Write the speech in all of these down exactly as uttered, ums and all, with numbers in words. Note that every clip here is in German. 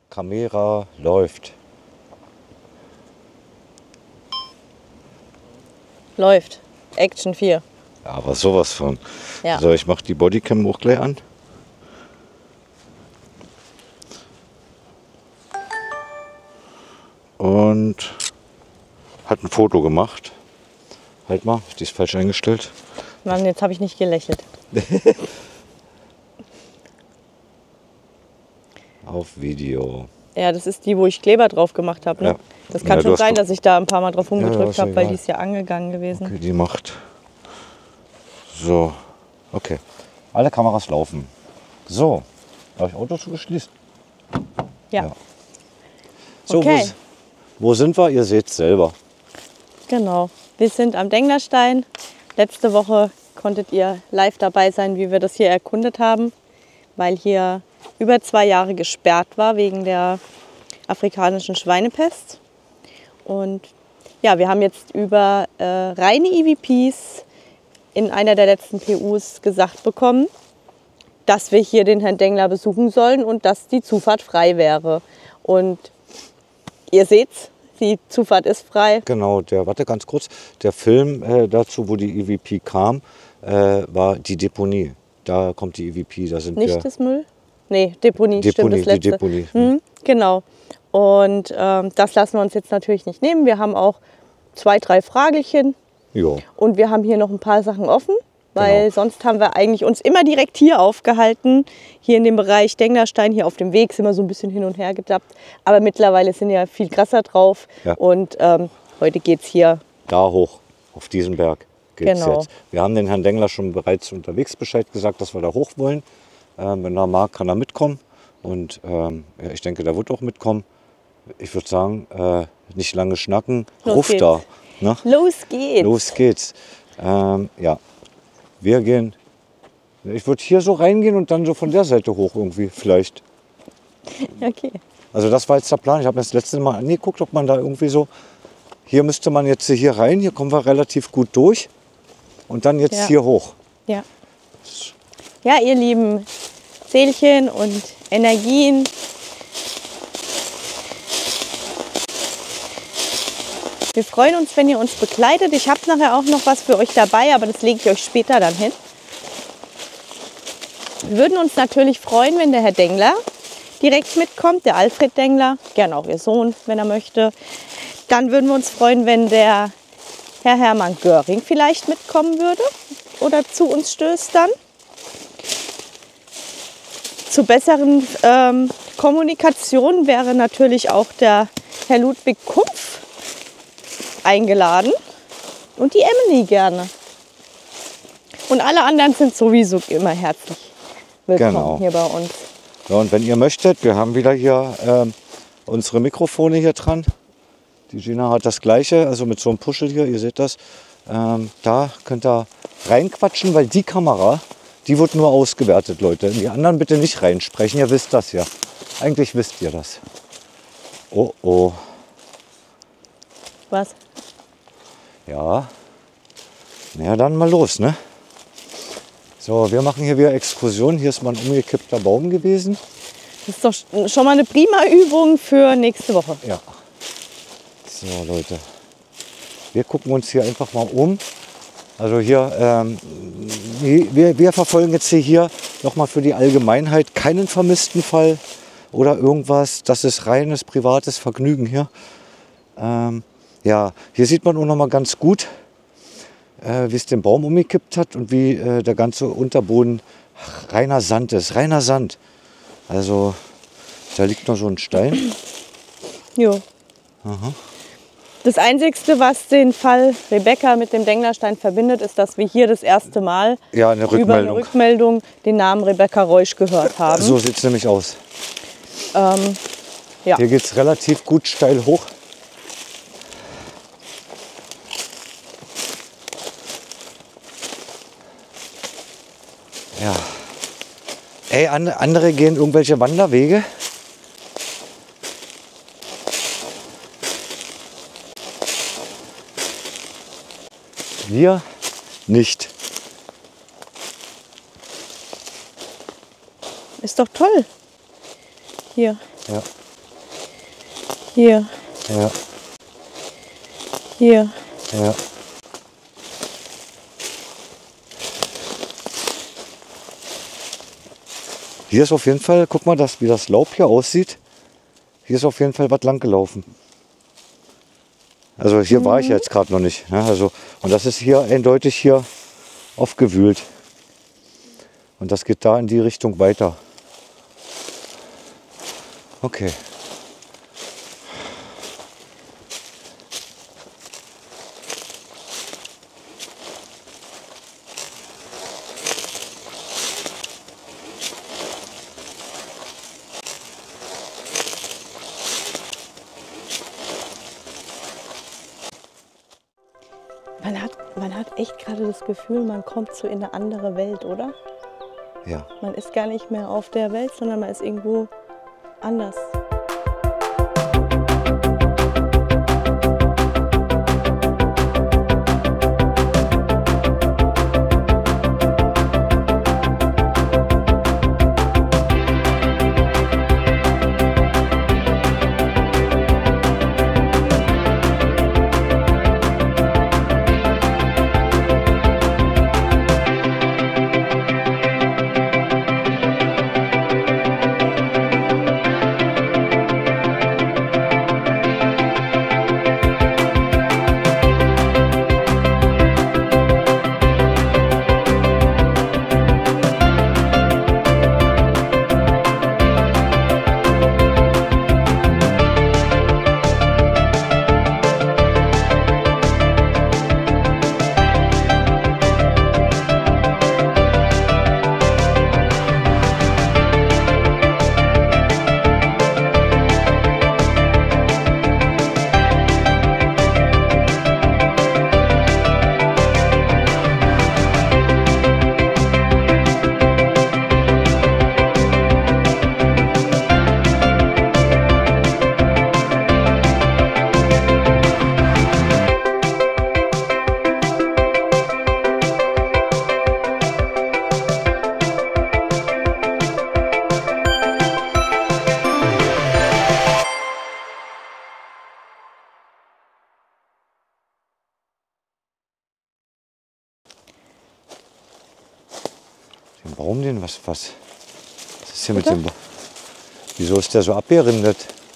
Kamera läuft. Läuft. Action vier. Ja, aber sowas von. Ja. So, ich mache die Bodycam auch gleich an. Und hat ein Foto gemacht. Halt mal, die ist falsch eingestellt. Mann, jetzt habe ich nicht gelächelt. Auf Video. Ja, das ist die, wo ich Kleber drauf gemacht habe. Ne? Ja. Das kann Ja, du schon hast sein, doch- dass ich da ein paar Mal drauf rumgedrückt ist ja habe, weil egal. die ist ja angegangen gewesen. Okay, die macht. So, okay. Alle Kameras laufen. So, habe ich Auto zugeschließt? Ja, Ja. So, Okay. wo, wo sind wir? Ihr seht es selber. genau. Wir sind am Denglerstein. Letzte Woche konntet ihr live dabei sein, wie wir das hier erkundet haben, weil hier über zwei Jahre gesperrt war wegen der afrikanischen Schweinepest. Und ja, wir haben jetzt über äh, reine E V Ps in einer der letzten P Us gesagt bekommen, dass wir hier den Herrn Dengler besuchen sollen und dass die Zufahrt frei wäre. Und ihr seht's, die Zufahrt ist frei. Genau, der, warte ganz kurz, der Film äh, dazu, wo die E V P kam, äh, war die Deponie. Da kommt die E V P, da sind Nicht wir. das Müll? Nee, Deponie, stimmt, Deponie, das letzte. die Deponie. Hm, genau. Und ähm, das lassen wir uns jetzt natürlich nicht nehmen. Wir haben auch zwei, drei Fragelchen Ja, und wir haben hier noch ein paar Sachen offen, weil Genau. sonst haben wir eigentlich uns immer direkt hier aufgehalten. Hier in dem Bereich Denglerstein, hier auf dem Weg sind wir so ein bisschen hin und her gedappt. Aber mittlerweile sind ja viel krasser drauf Ja. und ähm, heute geht es hier. da hoch, auf diesen Berg geht's Genau. jetzt. Wir haben den Herrn Dengler schon bereits unterwegs Bescheid gesagt, dass wir da hoch wollen. Ähm, wenn er mag, kann er mitkommen. Und ähm, ja, ich denke, der wird auch mitkommen. Ich würde sagen, äh, nicht lange schnacken, Los ruf geht's. da. Ne? Los geht's! Los geht's. Ähm, ja, wir gehen. Ich würde hier so reingehen und dann so von der Seite hoch irgendwie vielleicht. Okay. Also das war jetzt der Plan. Ich habe mir das letzte Mal angeguckt, ob man da irgendwie so. Hier müsste man jetzt hier rein. Hier kommen wir relativ gut durch. Und dann jetzt Ja. hier hoch. Ja. Ja, ihr lieben Seelchen und Energien. Wir freuen uns, wenn ihr uns begleitet. Ich habe nachher auch noch was für euch dabei, aber das lege ich euch später dann hin. Wir würden uns natürlich freuen, wenn der Herr Dengler direkt mitkommt, der Alfred Dengler, gerne auch ihr Sohn, wenn er möchte. Dann würden wir uns freuen, wenn der Herr Hermann Göring vielleicht mitkommen würde oder zu uns stößt dann. Zur besseren ähm, Kommunikation wäre natürlich auch der Herr Ludwig Kumpf eingeladen und die Emily gerne. Und alle anderen sind sowieso immer herzlich willkommen Genau. hier bei uns. Ja, und wenn ihr möchtet, wir haben wieder hier ähm, unsere Mikrofone hier dran. Die Gina hat das gleiche, also mit so einem Puschel hier, ihr seht das. Ähm, da könnt ihr reinquatschen, weil die Kamera, die wird nur ausgewertet, Leute. Die anderen bitte nicht reinsprechen, ihr wisst das ja. Eigentlich wisst ihr das. Oh, oh. Was? Ja. Na ja, dann mal los, ne? So, wir machen hier wieder Exkursion. Hier ist mal ein umgekippter Baum gewesen. Das ist doch sch- schon mal eine prima Übung für nächste Woche. Ja. So, Leute. Wir gucken uns hier einfach mal um. Also hier, ähm, wir, wir verfolgen jetzt hier, hier nochmal für die Allgemeinheit keinen vermissten Fall oder irgendwas. Das ist reines privates Vergnügen hier. Ähm, ja, hier sieht man auch noch mal ganz gut, äh, wie es den Baum umgekippt hat und wie äh, der ganze Unterboden reiner Sand ist. Reiner Sand. Also da liegt noch so ein Stein. Jo. Das Einzige, was den Fall Rebecca mit dem Denglerstein verbindet, ist, dass wir hier das erste Mal Ja, eine über eine Rückmeldung. Rückmeldung den Namen Rebecca Reusch gehört haben. So sieht es nämlich aus. Ähm, ja. Hier geht es relativ gut steil hoch. Ja. Ey, an, andere gehen irgendwelche Wanderwege. Wir nicht. Ist doch toll. Hier. Ja. Hier. Ja. Hier. Ja. Hier ist auf jeden Fall, guck mal, das, wie das Laub hier aussieht. Hier ist auf jeden Fall was lang gelaufen. Also hier mhm. war ich jetzt gerade noch nicht. Ne? Also, und das ist hier eindeutig hier aufgewühlt. Und das geht da in die Richtung weiter. Okay. Man hat, man hat echt gerade das Gefühl, man kommt so in eine andere Welt, oder? Ja. Man ist gar nicht mehr auf der Welt, sondern man ist irgendwo anders. Den Baum, den, was, was? Was ist hier mit dem Baum? Wieso ist der so abgerindet?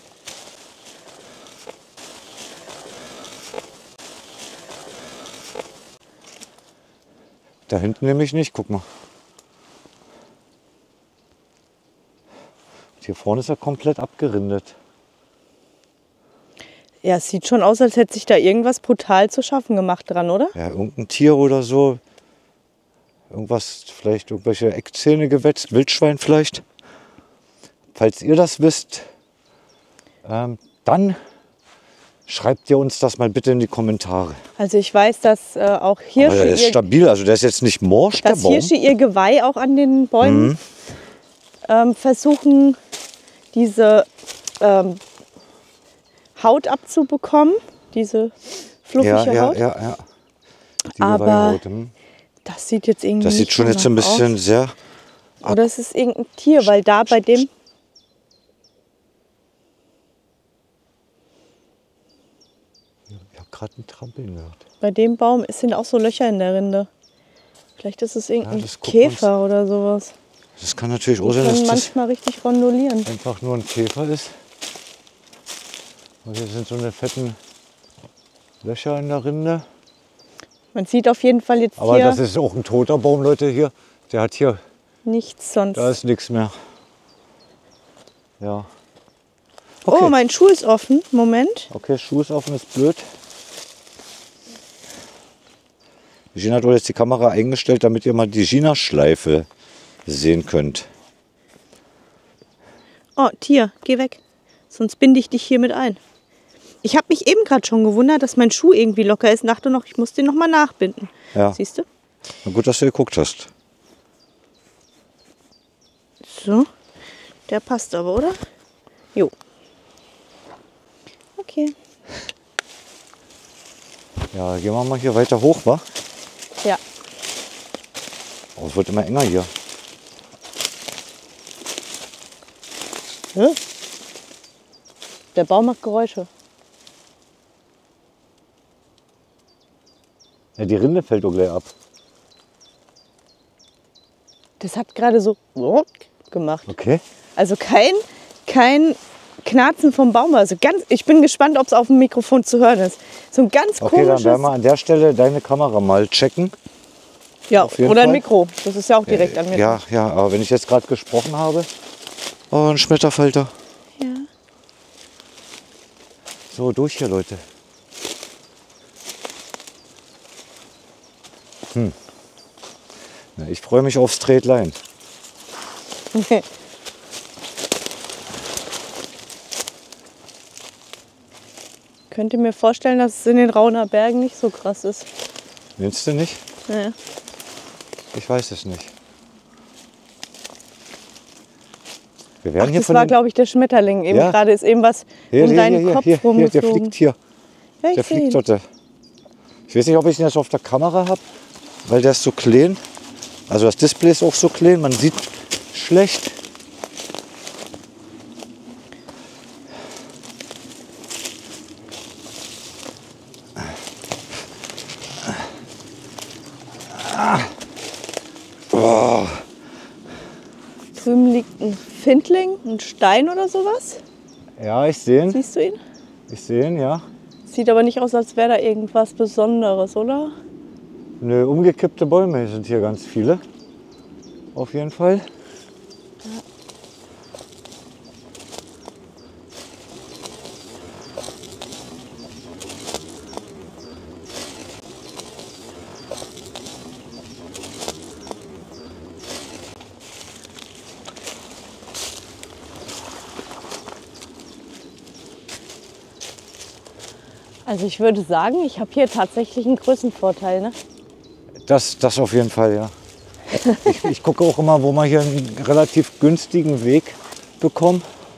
Da hinten nämlich nicht, guck mal. Und hier vorne ist er komplett abgerindet. Ja, es sieht schon aus, als hätte sich da irgendwas brutal zu schaffen gemacht dran, oder? Ja, irgendein Tier oder so. Irgendwas, vielleicht irgendwelche Eckzähne gewetzt, Wildschwein vielleicht. Falls ihr das wisst, ähm, dann schreibt ihr uns das mal bitte in die Kommentare. Also ich weiß, dass äh, auch Hirsche, Aber der ist ihr, stabil, also der ist jetzt nicht morsch, der dass Baum. Hirsche ihr Geweih auch an den Bäumen Mhm. ähm, versuchen, diese ähm, Haut abzubekommen, diese fluffige Ja, ja, Haut. ja, ja. Die Aber Geweihhaut, hm. das sieht jetzt irgendwie Das sieht nicht schon jetzt so ein danach bisschen aus. sehr... Oder es ist irgendein Tier, weil da bei dem... Ich habe gerade ein Trampeln gehört. Bei dem Baum sind auch so Löcher in der Rinde. Vielleicht ist es irgendein Ja, das gucken wir uns- Käfer oder sowas. Das kann natürlich auch Die sein, dass können das manchmal richtig rondolieren. einfach nur ein Käfer ist. Und hier sind so eine fetten Löcher in der Rinde. Man sieht auf jeden Fall jetzt Aber hier das ist auch ein toter Baum, Leute, hier. Der hat hier, nichts sonst. da ist nichts mehr. Ja. Okay. Oh, mein Schuh ist offen. Moment. Okay, Schuh ist offen, ist blöd. Gina hat wohl jetzt die Kamera eingestellt, damit ihr mal die Gina-Schleife sehen könnt. Oh, Tier, geh weg. Sonst binde ich dich hier mit ein. Ich habe mich eben gerade schon gewundert, dass mein Schuh irgendwie locker ist. Dachte noch, ich muss den noch mal nachbinden. Ja. Siehst du? Na gut, dass du geguckt hast. So. Der passt aber, oder? Jo. Okay. Ja, gehen wir mal hier weiter hoch, wa? Ja. Oh, es wird immer enger hier. Hä? Der Baum macht Geräusche. Ja, die Rinde fällt doch gleich ab. Das hat gerade so gemacht. Okay. Also kein, kein Knarzen vom Baum. Also ganz, ich bin gespannt, ob es auf dem Mikrofon zu hören ist. So ein ganz Okay, komisches... dann werden wir an der Stelle deine Kamera mal checken. Ja, auf jeden oder ein Fall. Mikro. Das ist ja auch direkt an mir. Ja, ja, aber wenn ich jetzt gerade gesprochen habe... Oh, ein Schmetterfalter. Ja. So, durch hier, Leute. Hm. Na, ich freue mich auf Straight Line. Könnt ihr mir vorstellen, dass es in den Rauner Bergen nicht so krass ist? Willst du nicht? Ja. Ich weiß es nicht. Wir werden Ach, hier das von war, den... glaube ich, der Schmetterling. Eben Ja. gerade ist eben was Hier, um hier, deinen hier, Kopf hier, hier, der rumgeflogen. fliegt hier. Ja, ich Der sehe ihn. fliegt dort. Ich weiß nicht, ob ich ihn jetzt auf der Kamera habe, weil der ist so klein. Also das Display ist auch so klein, man sieht schlecht. Oh. Drüben liegt ein Findling, ein Stein oder sowas. Ja, ich sehe ihn. Siehst du ihn? Ich sehe ihn, ja. Sieht aber nicht aus, als wäre da irgendwas Besonderes, oder? Nö, umgekippte Bäume sind hier ganz viele. Auf jeden Fall. Also ich würde sagen, ich habe hier tatsächlich einen Größenvorteil. Ne? Das, das auf jeden Fall, ja. Ich, ich gucke auch immer, wo man hier einen relativ günstigen Weg bekommen.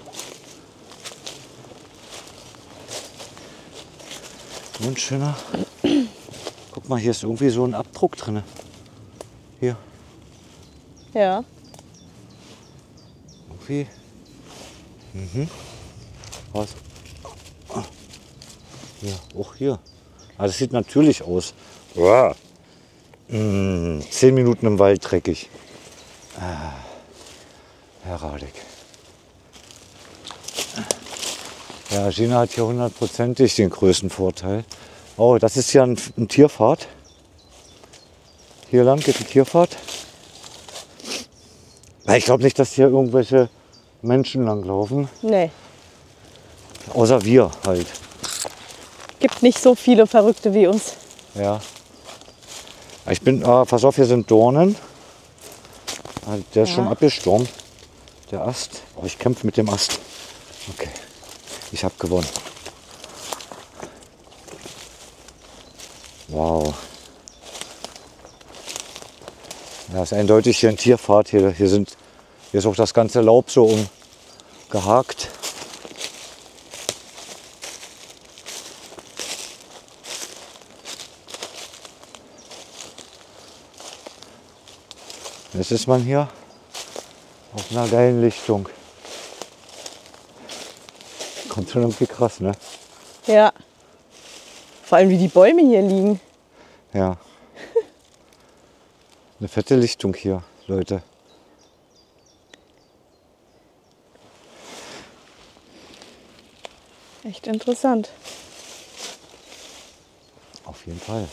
Wunschschöner. Guck mal, hier ist irgendwie so ein Abdruck drin. Hier, Ja. irgendwie. Mhm. Was? Ah. Hier, auch hier. Ah, das sieht natürlich aus. Wow. Mm, zehn Minuten im Wald dreckig. Ah, herrlich. Ja, Gina hat hier hundertprozentig den größten Vorteil. Oh, das ist ja ein, ein Tierpfad. Hier lang geht eine Tierpfad. Ich glaube nicht, dass hier irgendwelche Menschen langlaufen. Nee, Außer wir halt. gibt nicht so viele Verrückte wie uns. Ja. Ich bin, ah, pass auf, hier sind Dornen. Ah, der ist Ja. schon abgestorben. Der Ast. Oh, ich kämpfe mit dem Ast. Okay. Ich habe gewonnen. Wow. Ja, ist eindeutig hier ein Tierpfad. Hier, hier, sind, hier ist auch das ganze Laub so umgehakt. Jetzt ist man hier auf einer geilen Lichtung. Kommt schon irgendwie krass, ne? Ja. Vor allem wie die Bäume hier liegen. Ja. Eine fette Lichtung hier, Leute. Echt interessant. Auf jeden Fall.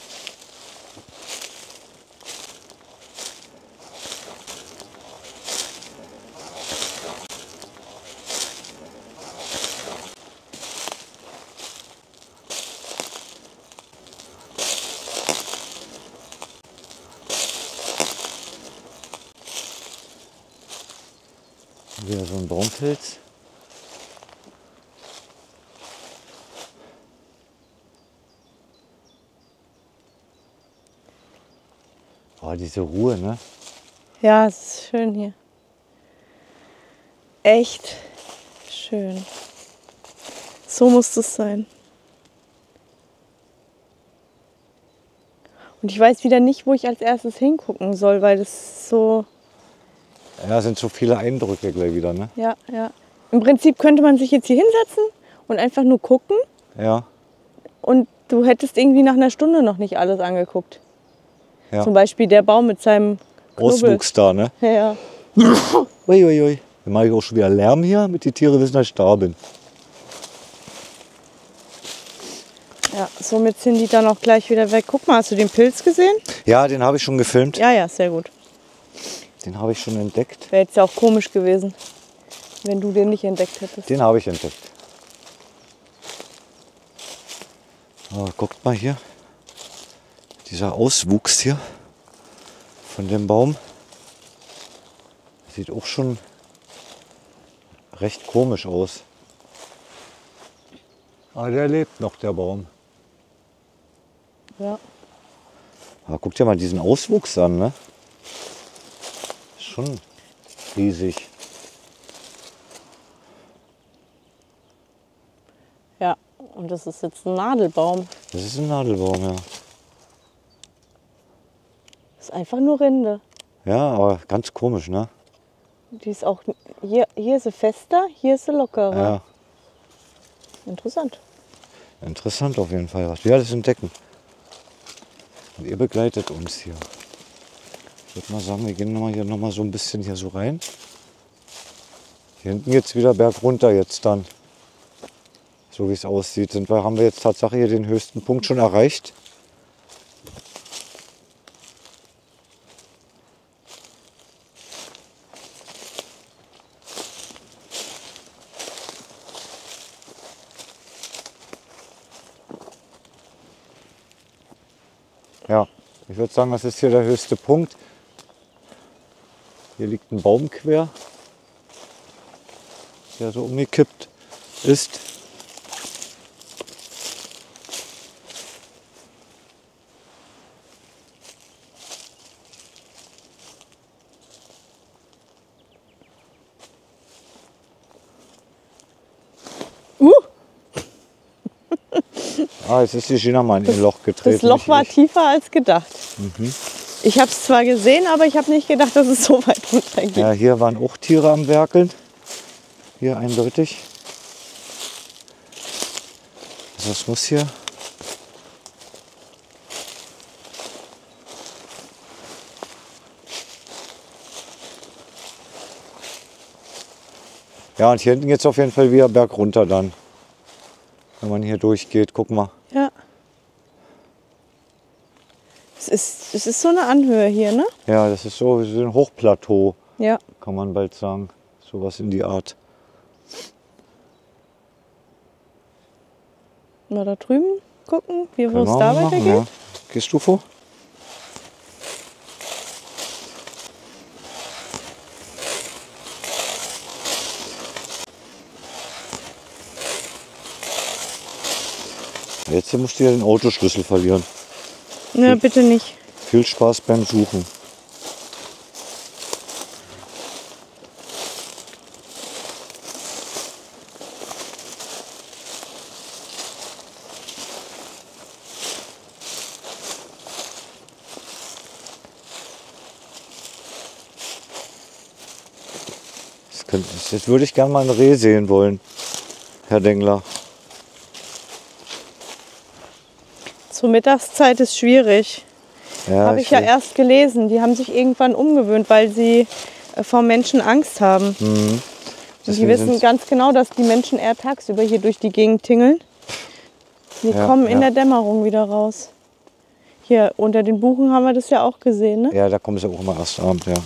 Wieder so ein Baumfilz. Oh, diese Ruhe, ne? Ja, es ist schön hier. Echt schön. So muss es sein. Und ich weiß wieder nicht, wo ich als erstes hingucken soll, weil das so... Ja, sind so viele Eindrücke gleich wieder, ne? Ja, ja. Im Prinzip könnte man sich jetzt hier hinsetzen und einfach nur gucken. Ja, Und du hättest irgendwie nach einer Stunde noch nicht alles angeguckt. ja. Zum Beispiel der Baum mit seinem Knubbel. Auswuchs da, ne? Ja. Uiuiui. Dann mache ich auch schon wieder Lärm hier, damit die Tiere wissen, dass ich da bin. Ja, somit sind die dann auch gleich wieder weg. Guck mal, hast du den Pilz gesehen? Ja, den habe ich schon gefilmt. Ja, ja, sehr gut. Den habe ich schon entdeckt. Wäre jetzt ja auch komisch gewesen, wenn du den nicht entdeckt hättest. Den habe ich entdeckt. Oh, guckt mal hier. Dieser Auswuchs hier von dem Baum. Sieht auch schon recht komisch aus. Aber der lebt noch, der Baum. Ja. Aber guck dir mal diesen Auswuchs an, ne? Schon riesig. Ja, und das ist jetzt ein Nadelbaum. Das ist ein Nadelbaum, ja. Das ist einfach nur Rinde. Ja, aber ganz komisch, ne? Die ist auch, hier, hier ist sie fester, hier ist sie lockerer. Ja, Interessant. interessant auf jeden Fall, was wir alles entdecken. Und ihr begleitet uns hier. Ich würde mal sagen, wir gehen noch mal hier noch mal so ein bisschen hier so rein. Hier hinten jetzt wieder Berg runter jetzt dann. So wie es aussieht, sind wir, haben wir jetzt tatsächlich hier den höchsten Punkt schon erreicht. Ja, ich würde sagen, das ist hier der höchste Punkt. Hier liegt ein Baum quer, der so umgekippt ist. Uh, Ah, jetzt ist die Gina mal in ihr Loch getreten. das Loch nicht war ich. tiefer als gedacht. Ich habe es zwar gesehen, aber ich habe nicht gedacht, dass es so weit runtergeht. Ja, hier waren auch Tiere am Werkeln. Hier eindeutig. Also das muss hier. Ja, und hier hinten geht es auf jeden Fall wieder berg runter dann. Wenn man hier durchgeht, guck mal. Ja. Es ist, es ist so eine Anhöhe hier, ne? Ja, das ist so wie so ein Hochplateau, Ja. kann man bald sagen. Sowas in die Art. Mal da drüben gucken, wie wo Können es wir da auch machen, weitergeht. ja. Gehst du vor? Jetzt musst du ja den Autoschlüssel verlieren. Ja, bitte nicht. Viel Spaß beim Suchen. Das könnte, jetzt würde ich gerne mal ein Reh sehen wollen, Herr Dengler. Zur Mittagszeit ist schwierig. Ja, Habe ich ja will- erst gelesen. Die haben sich irgendwann umgewöhnt, weil sie äh, vor Menschen Angst haben. Mhm. Und die Deswegen wissen sind's- ganz genau, dass die Menschen eher tagsüber hier durch die Gegend tingeln. Die Ja, kommen in ja. der Dämmerung wieder raus. Hier unter den Buchen haben wir das ja auch gesehen, ne? Ja, da kommen sie auch immer erst abend, ja.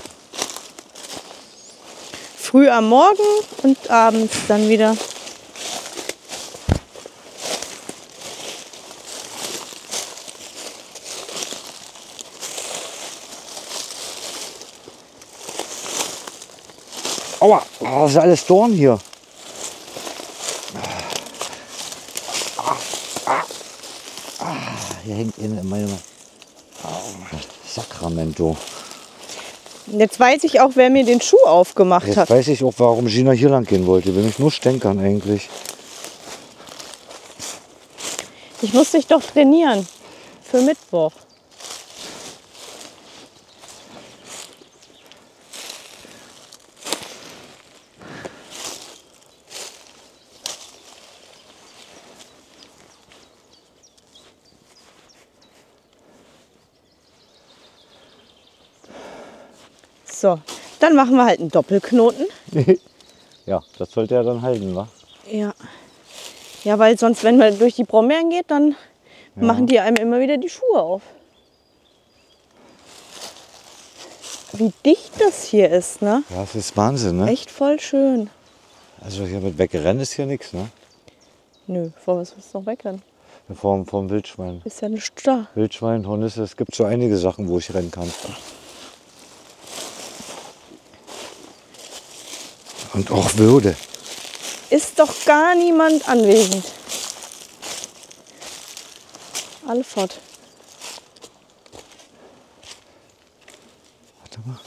Früh am Morgen und abends dann wieder. Aua, oh, das ist alles Dorn hier. Ah, hier hängt in meine Sacramento. Jetzt weiß ich auch, wer mir den Schuh aufgemacht Jetzt hat. weiß ich auch, warum Gina hier lang gehen wollte. Will mich nur stänkern eigentlich. Ich muss dich doch trainieren für Mittwoch. So, dann machen wir halt einen Doppelknoten. Ja, das sollte ja dann halten, wa? Ja. Ja, weil sonst, wenn man durch die Brombeeren geht, dann Ja. machen die einem immer wieder die Schuhe auf. Wie dicht das hier ist, ne? Ja, das ist Wahnsinn, ne? Echt voll schön. Also hier mit wegrennen ist hier nichts, ne? Nö, vor was willst du noch wegrennen? Vom, vom Wildschwein. Ist ja nicht da. Wildschwein, Hornisse, es gibt so einige Sachen, wo ich rennen kann. Und auch Würde. Ist doch gar niemand anwesend. Alle fort. Warte mal.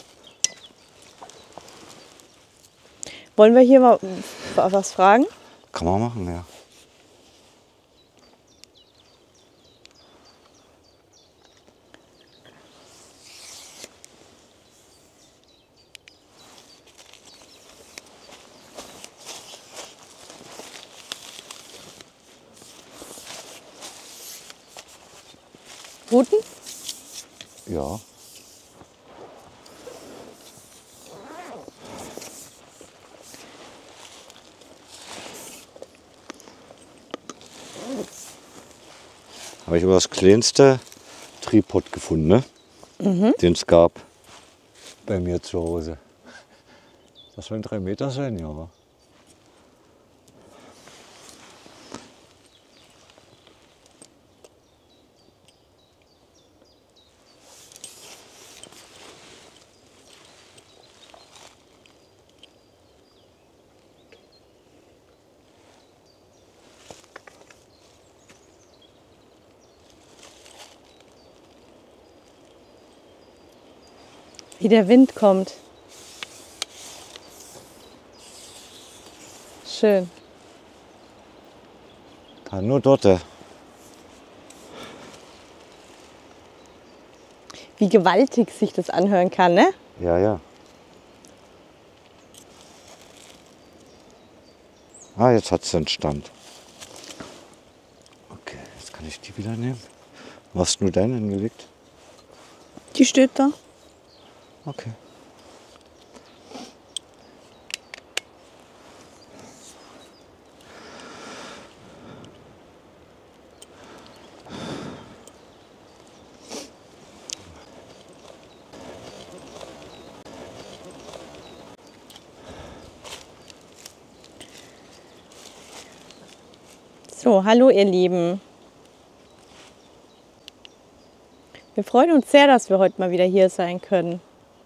Wollen wir hier mal was fragen? Kann man machen, ja. Ruten? Ja. Habe ich aber das kleinste Tripod gefunden, ne? Mhm. Den es gab bei mir zu Hause. Das sollen drei Meter sein, ja. Wie der Wind kommt. Schön. Ja, nur dort. äh, Wie gewaltig sich das anhören kann, ne? Ja, ja. Ah, jetzt hat es einen Stand. Okay, jetzt kann ich die wieder nehmen. Wo hast du deinen hingelegt? Die steht da. Okay. So, hallo ihr Lieben. Wir freuen uns sehr, dass wir heute mal wieder hier sein können.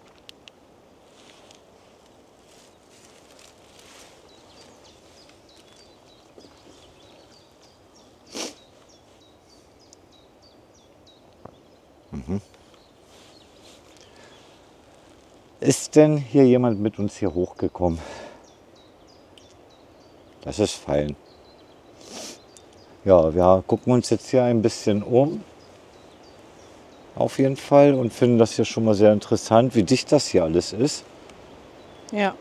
Ist denn hier jemand mit uns hier hochgekommen? Das ist fein. Ja, wir gucken uns jetzt hier ein bisschen um. Auf jeden Fall und finden das hier schon mal sehr interessant, wie dicht das hier alles ist. Ja.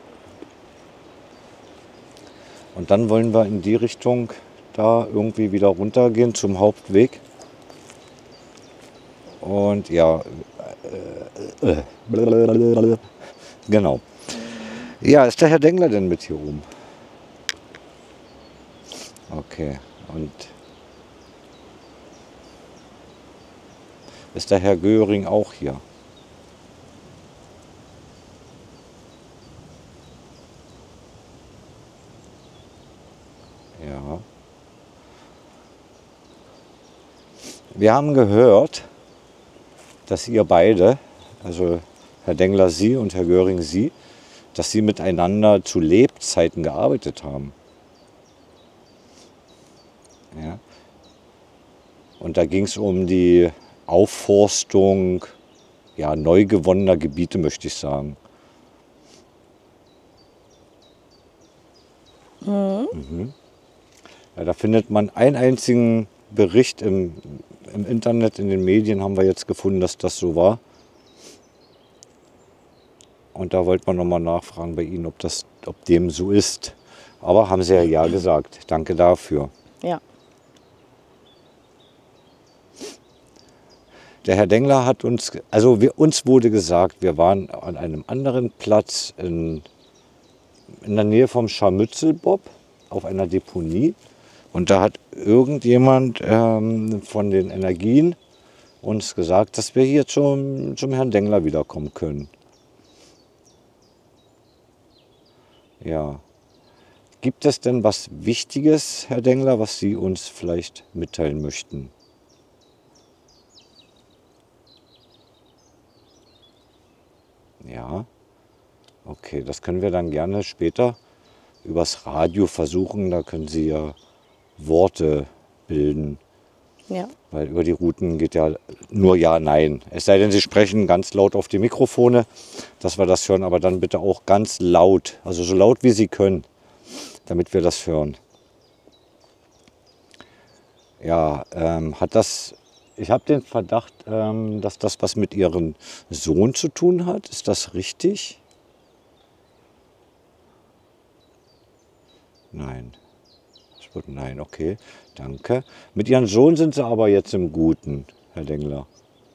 Und dann wollen wir in die Richtung da irgendwie wieder runtergehen zum Hauptweg. Und ja, äh, äh, genau. Ja, ist der Herr Dengler denn mit hier oben? Okay, und ist der Herr Göring auch hier? Ja. Wir haben gehört, dass ihr beide, also Herr Dengler Sie und Herr Göring Sie, dass Sie miteinander zu Lebzeiten gearbeitet haben. Ja. Und da ging es um die Aufforstung ja, neu gewonnener Gebiete, möchte ich sagen. Mhm. Mhm. Ja, da findet man einen einzigen Bericht im, im Internet, in den Medien haben wir jetzt gefunden, dass das so war. Und da wollte man nochmal nachfragen bei Ihnen, ob, das, ob dem so ist. Aber haben Sie ja ja gesagt. Danke dafür. Ja. der Herr Dengler hat uns, also wir, uns wurde gesagt, wir waren an einem anderen Platz in, in der Nähe vom Scharmützelbob auf einer Deponie. Und da hat irgendjemand ähm, von den Energien uns gesagt, dass wir hier zum, zum Herrn Dengler wiederkommen können. Ja. Gibt es denn was Wichtiges, Herr Dengler, was Sie uns vielleicht mitteilen möchten? Ja, okay, das können wir dann gerne später übers Radio versuchen. Da können Sie ja Worte bilden. Ja. Weil über die Routen geht ja nur Ja, Nein. Es sei denn, Sie sprechen ganz laut auf die Mikrofone, dass wir das hören, aber dann bitte auch ganz laut, also so laut wie Sie können, damit wir das hören. Ja, ähm, hat das, ich habe den Verdacht, ähm, dass das was mit Ihrem Sohn zu tun hat. Ist das richtig? Nein. Nein, okay, danke. Mit Ihrem Sohn sind Sie aber jetzt im Guten, Herr Dengler.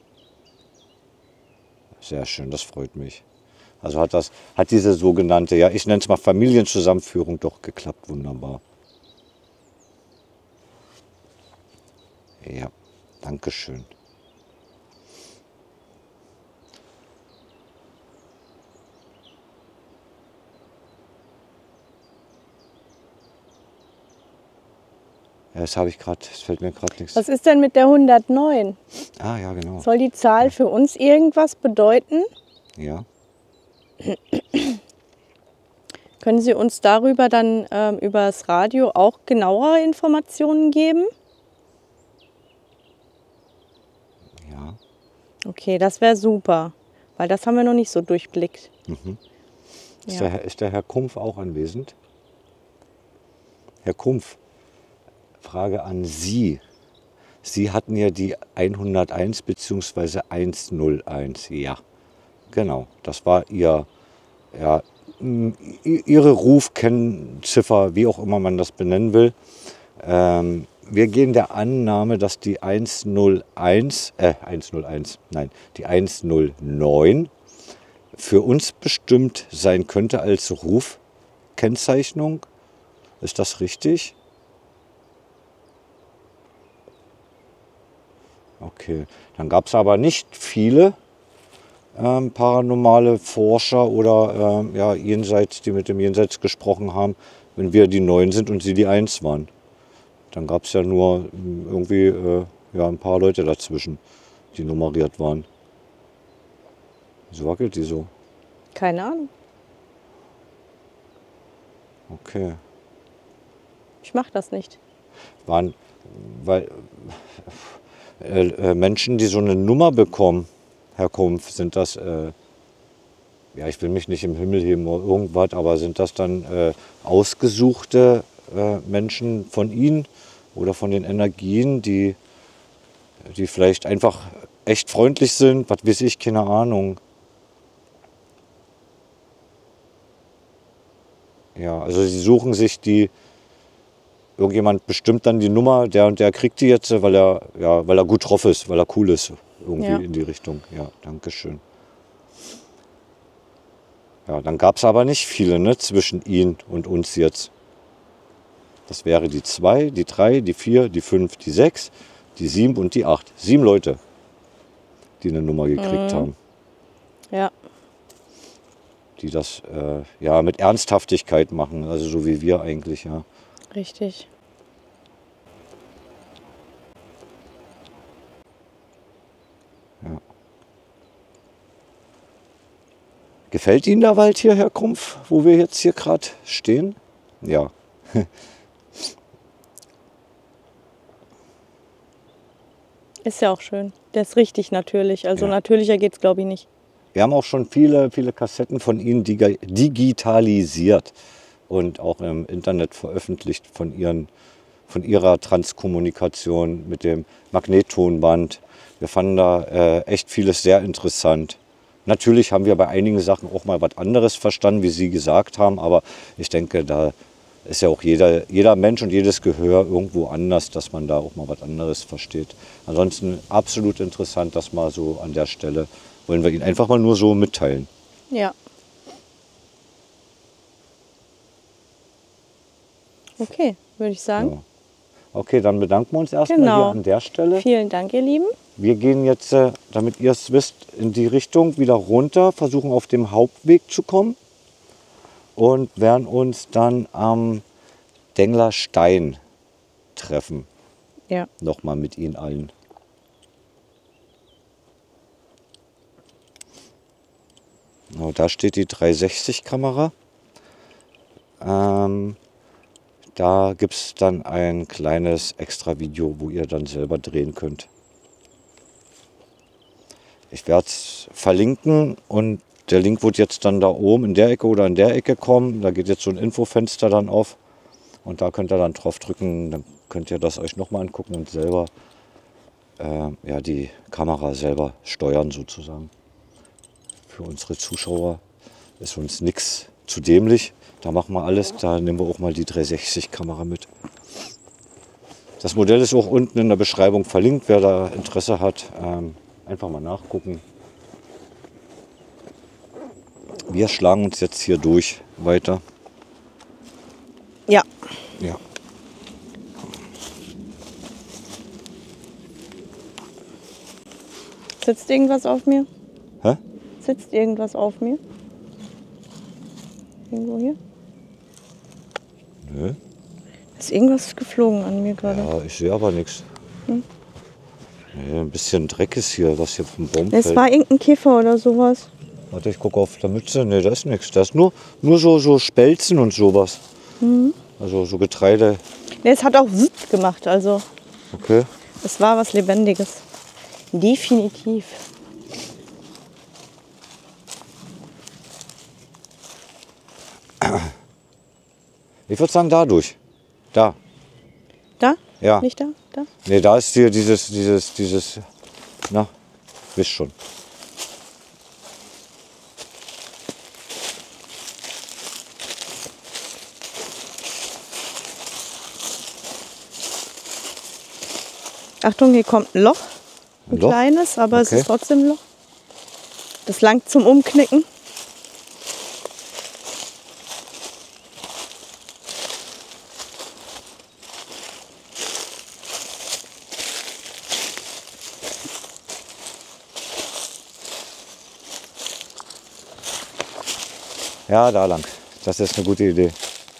Sehr schön, das freut mich. Also hat, das, hat diese sogenannte, ja, ich nenne es mal Familienzusammenführung doch geklappt, wunderbar. Ja, danke schön. Ja, das habe ich gerade, das fällt mir gerade nichts. Was ist denn mit der hundertneun? Ah, ja, genau. Soll die Zahl für uns irgendwas bedeuten? Ja. Können Sie uns darüber dann ähm, über das Radio auch genauere Informationen geben? Ja. Okay, das wäre super, weil das haben wir noch nicht so durchblickt. Mhm. Ist, Ja. der, ist der Herr Kumpf auch anwesend? Herr Kumpf, Frage an Sie. Sie hatten ja die hunderteins bzw. hunderteins. Ja, genau. Das war Ihr, ja, Ihre Rufkennziffer, wie auch immer man das benennen will. Ähm, wir gehen der Annahme, dass die hunderteins, äh, hunderteins, nein, die hundertneun für uns bestimmt sein könnte als Rufkennzeichnung. Ist das richtig? Okay, dann gab es aber nicht viele ähm, paranormale Forscher oder ähm, ja, jenseits, die mit dem Jenseits gesprochen haben, wenn wir die neun sind und sie die eins waren. Dann gab es ja nur ähm, irgendwie äh, ja, ein paar Leute dazwischen, die nummeriert waren. Wieso wackelt die so? Keine Ahnung. Okay. Ich mache das nicht. Waren, weil äh, äh, Menschen, die so eine Nummer bekommen, Herr Kumpf, sind das, äh, ja, ich will mich nicht im Himmel heben oder irgendwas, aber sind das dann äh, ausgesuchte äh, Menschen von Ihnen oder von den Energien, die, die vielleicht einfach echt freundlich sind, was weiß ich, keine Ahnung. Ja, also Sie suchen sich die, irgendjemand bestimmt dann die Nummer, der und der kriegt die jetzt, weil er, ja, weil er gut drauf ist, weil er cool ist, irgendwie Ja. in die Richtung. Ja, danke schön. Ja, dann gab es aber nicht viele, ne, zwischen Ihnen und uns jetzt. Das wäre die zwei, die drei, die vier, die fünf, die sechs, die sieben und die acht. Sieben Leute, die eine Nummer gekriegt Mhm. haben. Ja. Die das äh, ja, mit Ernsthaftigkeit machen, also so wie wir eigentlich, ja. Richtig. Ja. Gefällt Ihnen der Wald hier, Herr Krumpf, wo wir jetzt hier gerade stehen? Ja. Ist ja auch schön. Der ist richtig natürlich. Also Ja. natürlicher geht es, glaube ich, nicht. Wir haben auch schon viele, viele Kassetten von Ihnen diga- digitalisiert und auch im Internet veröffentlicht von, ihren, von Ihrer Transkommunikation mit dem Magnettonband. Wir fanden da äh, echt vieles sehr interessant. Natürlich haben wir bei einigen Sachen auch mal was anderes verstanden, wie Sie gesagt haben, aber ich denke, da ist ja auch jeder, jeder Mensch und jedes Gehör irgendwo anders, dass man da auch mal was anderes versteht. Ansonsten absolut interessant, das mal so an der Stelle, wollen wir Ihnen einfach mal nur so mitteilen. Ja. Okay, würde ich sagen. Ja. Okay, dann bedanken wir uns erstmal Genau. hier an der Stelle. Vielen Dank, ihr Lieben. Wir gehen jetzt, äh, damit ihr es wisst, in die Richtung wieder runter, versuchen auf dem Hauptweg zu kommen und werden uns dann am Dengler Stein treffen. Ja. Nochmal mit Ihnen allen. Oh, da steht die dreihundertsechzig Kamera. Ähm, da gibt es dann ein kleines extra Video, wo ihr dann selber drehen könnt. Ich werde es verlinken und der Link wird jetzt dann da oben in der Ecke oder in der Ecke kommen. Da geht jetzt so ein Infofenster dann auf und da könnt ihr dann drauf drücken. Dann könnt ihr das euch nochmal angucken und selber äh, ja, die Kamera selber steuern sozusagen. Für unsere Zuschauer ist uns nichts zu dämlich. Da machen wir alles. Da nehmen wir auch mal die dreihundertsechzig Kamera mit. Das Modell ist auch unten in der Beschreibung verlinkt, wer da Interesse hat. Ähm, Einfach mal nachgucken. Wir schlagen uns jetzt hier durch weiter. Ja. Ja. Sitzt irgendwas auf mir? Hä? Sitzt irgendwas auf mir? Irgendwo hier? Nö. Ist irgendwas geflogen an mir gerade? Ja, ich sehe aber nichts. Hm. Nee, ein bisschen Dreck ist hier, was hier vom Baum Es fällt. war irgendein Käfer oder sowas. Warte, ich gucke auf der Mütze. Nee, da ist nichts. Da ist nur, nur so, so Spelzen und sowas. Mhm. Also so Getreide. Nee, es hat auch Zzt gemacht, also Okay. es war was Lebendiges. Definitiv. Ich würde sagen, dadurch. Da. Da? Ja. Nicht da? Da? Nee, da ist hier dieses, dieses, dieses, na, wisst schon. Achtung, hier kommt ein Loch. Ein, Ein Loch? kleines, aber es Okay. ist trotzdem ein Loch. Das langt zum Umknicken. Ja, da lang. Das ist eine gute Idee.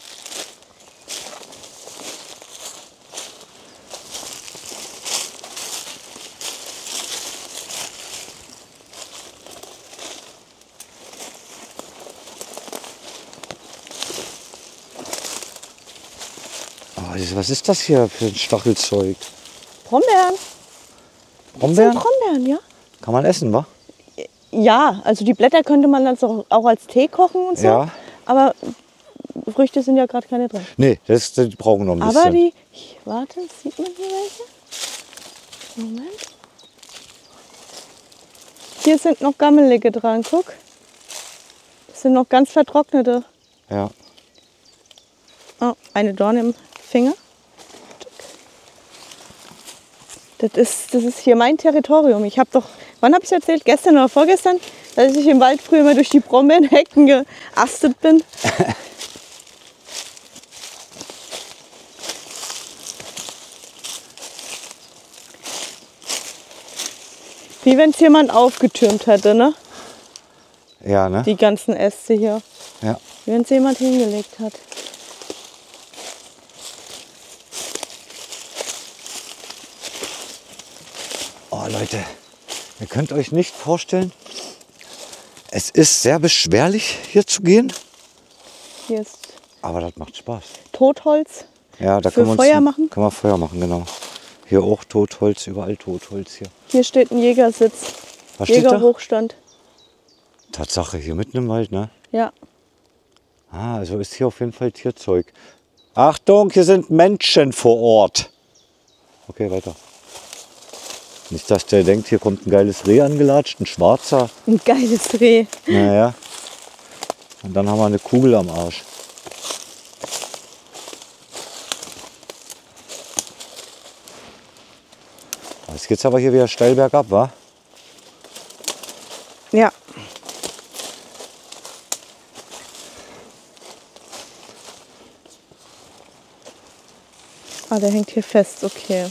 Oh, was ist das hier für ein Stachelzeug? Brombeeren. Brombeeren? Das sind Brombeeren, ja? Kann man essen, wa? Ja, also die Blätter könnte man also auch als Tee kochen und so. Ja. Aber Früchte sind ja gerade keine drin. Nee, das, die brauchen noch ein bisschen. Aber die, ich, warte, sieht man hier welche? Moment. Hier sind noch Gammelige dran, guck. Das sind noch ganz vertrocknete. Ja. Oh, eine Dorne im Finger. Das ist, das ist hier mein Territorium. Ich habe doch, wann habe ich es erzählt? Gestern oder vorgestern, dass ich im Wald früher immer durch die Brombeerhecken geastet bin. Wie wenn es jemand aufgetürmt hätte, ne? Ja, ne? Die ganzen Äste hier. Ja. Wie wenn es jemand hingelegt hat. Oh Leute, ihr könnt euch nicht vorstellen, es ist sehr beschwerlich hier zu gehen, Hier ist aber das macht Spaß. Totholz. Ja, da Für können wir uns, Feuer machen? Können wir Feuer machen, genau. Hier auch Totholz, überall Totholz hier. Hier steht ein Jägersitz. Was steht da? Jägerhochstand. Tatsache, hier mitten im Wald, ne? Ja. Ah, also ist hier auf jeden Fall Tierzeug. Achtung, hier sind Menschen vor Ort. Okay, weiter. Nicht, dass der denkt, hier kommt ein geiles Reh angelatscht, ein schwarzer. Ein geiles Reh. Naja. Und dann haben wir eine Kugel am Arsch. Jetzt geht's aber hier wieder steil bergab, wa? Ja. Ah, der hängt hier fest, okay.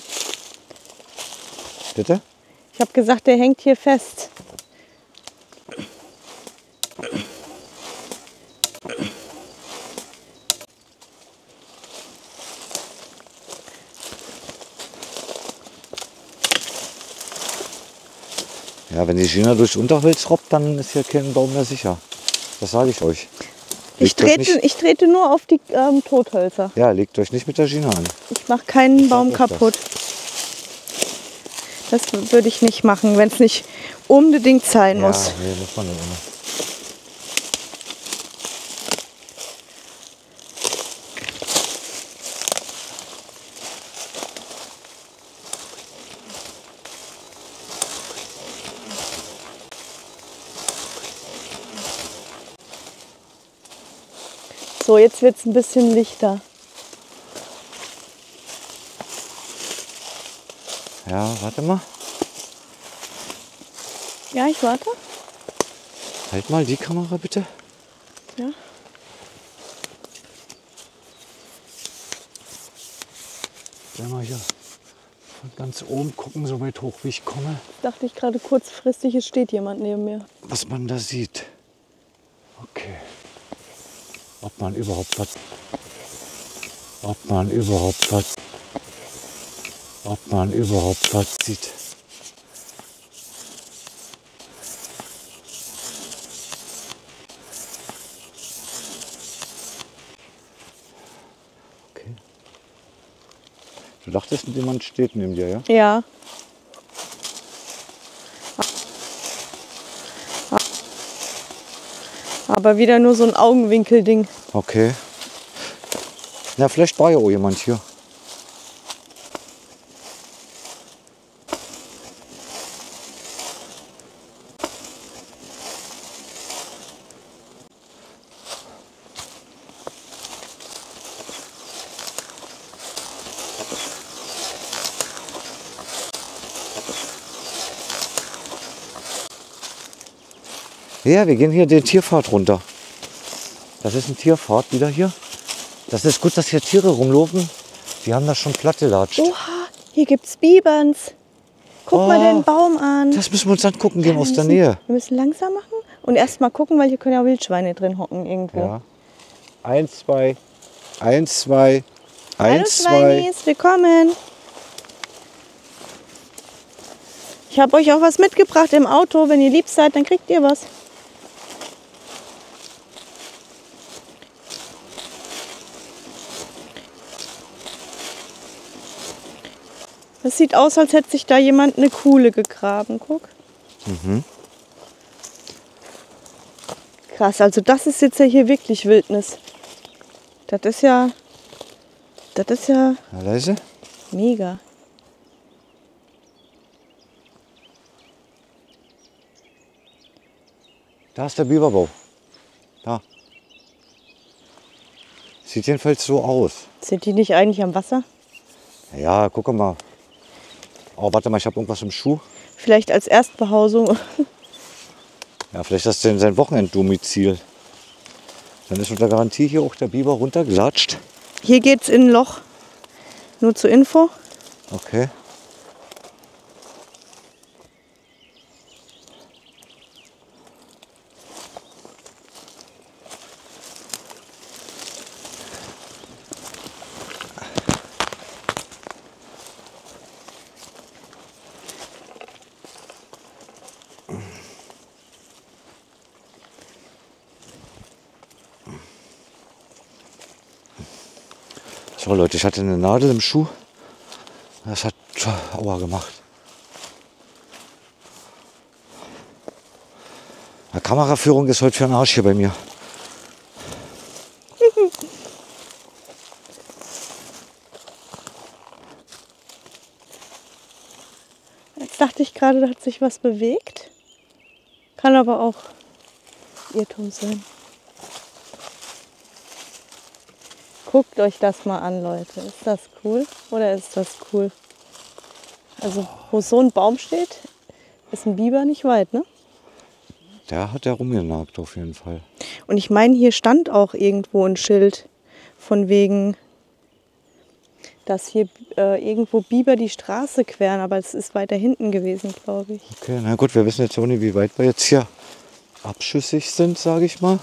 Bitte? Ich habe gesagt, der hängt hier fest. Ja, wenn die Gina durch Unterholz robbt, dann ist hier kein Baum mehr sicher. Das sage ich euch. Ich Legt euch trete, nicht, ich trete nur auf die ähm, Tothölzer. ja, legt euch nicht mit der Gina an. Ich mache keinen Ich sag Baum euch das. kaputt. Das würde ich nicht machen, wenn es nicht unbedingt sein Ja, muss. nee, muss man nicht immer. So, jetzt wird es ein bisschen lichter. Ja, warte mal. Ja, ich warte. Halt mal die Kamera bitte. Ja. Wenn wir hier von ganz oben gucken, so weit hoch wie ich komme, Dachte ich gerade kurzfristig, es steht jemand neben mir. was man da sieht. Okay. Ob man überhaupt was. Ob man überhaupt was. Ob man überhaupt was sieht. Okay. Du dachtest, jemand steht neben dir, ja? Ja. Aber wieder nur so ein Augenwinkelding. Okay. Na, vielleicht war ja auch jemand hier. Ja, wir gehen hier den Tierpfad runter. Das ist ein Tierpfad wieder hier. Das ist gut, dass hier Tiere rumlaufen. Die haben das schon platt gelatscht. Oha, hier gibt's Biberns. Guck Oh, mal den Baum an. Das müssen wir uns angucken gehen Ja, aus wir der müssen- Nähe. Wir müssen langsam machen und erst mal gucken, weil hier können ja Wildschweine drin hocken irgendwo. Ja. Eins, zwei, eins, zwei, Hallo eins, zwei. Schweinis, willkommen. Ich habe euch auch was mitgebracht im Auto. Wenn ihr lieb seid, dann kriegt ihr was. Das sieht aus, als hätte sich da jemand eine Kuhle gegraben. Guck. Mhm. Krass, also das ist jetzt ja hier wirklich Wildnis. Das ist ja, das ist ja Na, leise. mega. Da ist der Biberbau. Da. Sieht jedenfalls so aus. Sind die nicht eigentlich am Wasser? Ja, guck mal. Oh, warte mal, ich habe irgendwas im Schuh. Vielleicht als Erstbehausung. Ja, vielleicht ist das sein Wochenenddomizil. Dann ist unter Garantie hier auch der Biber runtergelatscht. Hier geht's in ein Loch. Nur zur Info. Okay. So Leute, ich hatte eine Nadel im Schuh. Das hat Aua gemacht. Die Kameraführung ist heute für den Arsch hier bei mir. Jetzt dachte ich gerade, da hat sich was bewegt. Kann aber auch Irrtum sein. Guckt euch das mal an, Leute. Ist das cool oder ist das cool? Also wo so ein Baum steht, ist ein Biber nicht weit, ne? Der hat ja rumgenagt auf jeden Fall. Und ich meine, hier stand auch irgendwo ein Schild von wegen, dass hier äh, irgendwo Biber die Straße queren, aber es ist weiter hinten gewesen, glaube ich. Okay, na gut, wir wissen jetzt auch nicht, wie weit wir jetzt hier abschüssig sind, sage ich mal.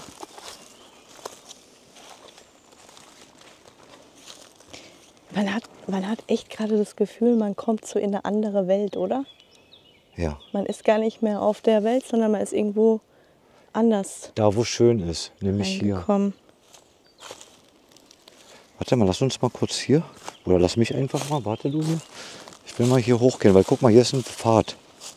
Man hat, man hat echt gerade das Gefühl, man kommt so in eine andere Welt, oder? Ja, Man ist gar nicht mehr auf der Welt, sondern man ist irgendwo anders da wo schön ist, nämlich hier. reingekommen. Warte mal, lass uns mal kurz hier. Oder lass mich einfach mal, warte du hier. Ich will mal hier hochgehen, weil guck mal, hier ist ein Pfad.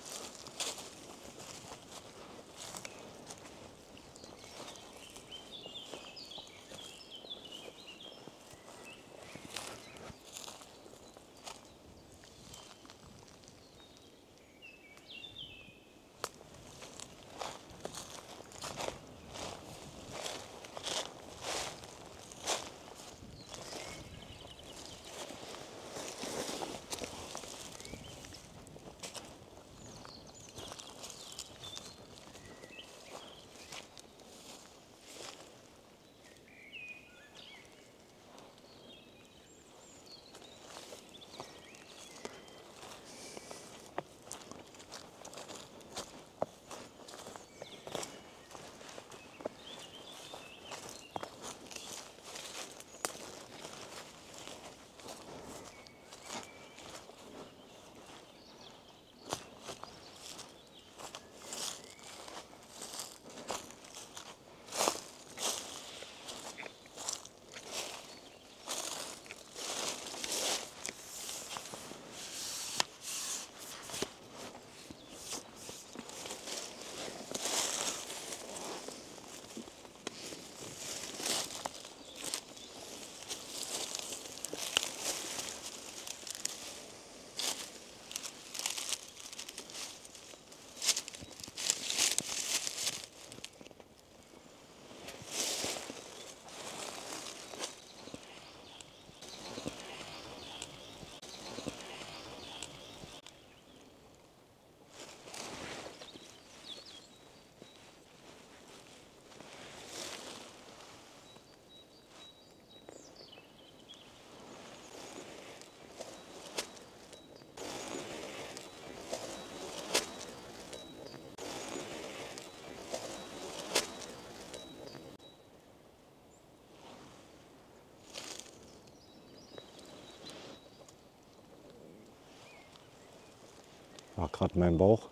War gerade mein Bauch.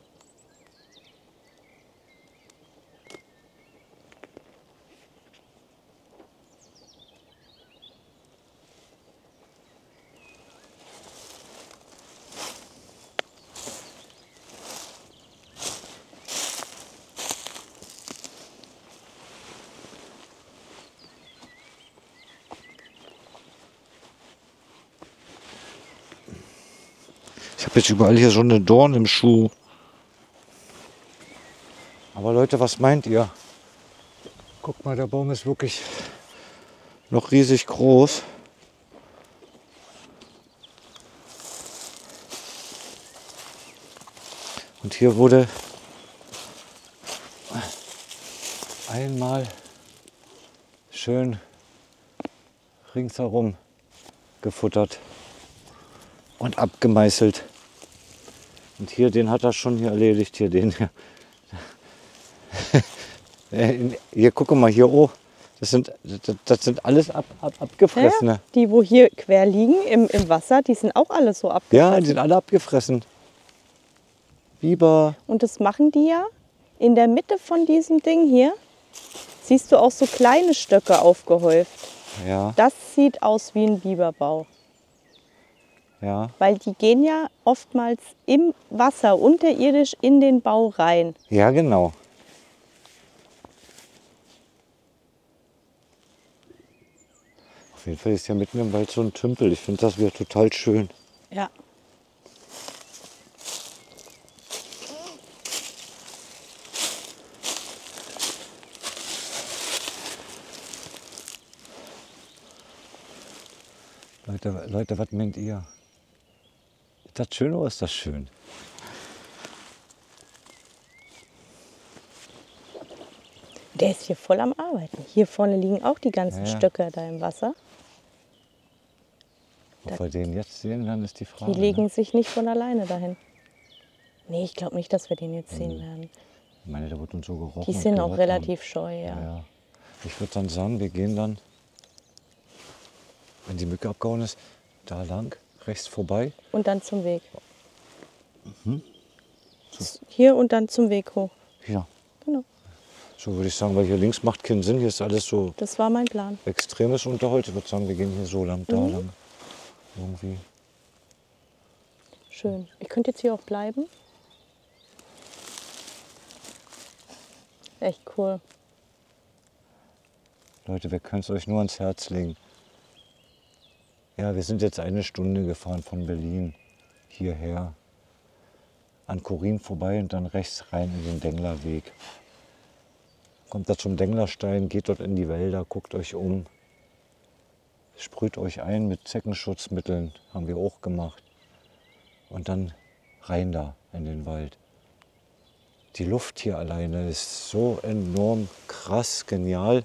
Ich habe jetzt überall hier so eine Dorn im Schuh. Aber Leute, was meint ihr? Guck mal, der Baum ist wirklich noch riesig groß. Und hier wurde einmal schön ringsherum gefuttert und abgemeißelt. Und hier, den hat er schon hier erledigt, hier den hier. Hier, guck mal, hier, oh, das sind, das, das sind alles ab, ab, abgefressene. Ja, die, wo hier quer liegen im, im Wasser, die sind auch alle so abgefressen. Ja, die sind alle abgefressen. Biber. Und das machen die ja in der Mitte von diesem Ding hier. Siehst du auch so kleine Stöcke aufgehäuft. Ja, Das sieht aus wie ein Biberbau. ja. Weil die gehen ja oftmals im Wasser unterirdisch in den Bau rein. Ja, genau. Auf jeden Fall ist ja mitten im Wald so ein Tümpel. Ich finde das wieder total schön. Ja. Leute, Leute, was meint ihr? Ist das schön oder ist das schön? Der ist hier voll am Arbeiten. Hier vorne liegen auch die ganzen Ja, ja. Stöcke da im Wasser. Ob wir den jetzt sehen, dann ist die Frage. Die legen sich nicht von alleine dahin. Nee, ich glaube nicht, dass wir den jetzt sehen werden. Ne? Ich meine, der wird uns so gerochen. Die und sind auch gehört relativ scheu, haben. ja. Ja. Ich würde dann sagen, wir gehen dann, wenn die Mücke abgehauen ist, da lang, rechts vorbei. Und dann zum Weg. Mhm. Hier und dann zum Weg hoch. Ja, Genau. so würde ich sagen, weil hier links macht keinen Sinn. Hier ist alles so Das war mein Plan. extremes Unterholz. Ich würde sagen, wir gehen hier so lang, da Mhm. lang. Irgendwie. Schön. Ich könnte jetzt hier auch bleiben. Echt cool. Leute, wir können es euch nur ans Herz legen. Ja, wir sind jetzt eine Stunde gefahren von Berlin hierher. An Korin vorbei und dann rechts rein in den Denglerweg. Kommt da zum Denglerstein, geht dort in die Wälder, guckt euch um. Sprüht euch ein mit Zeckenschutzmitteln, haben wir auch gemacht. Und dann rein da in den Wald. Die Luft hier alleine ist so enorm krass, genial.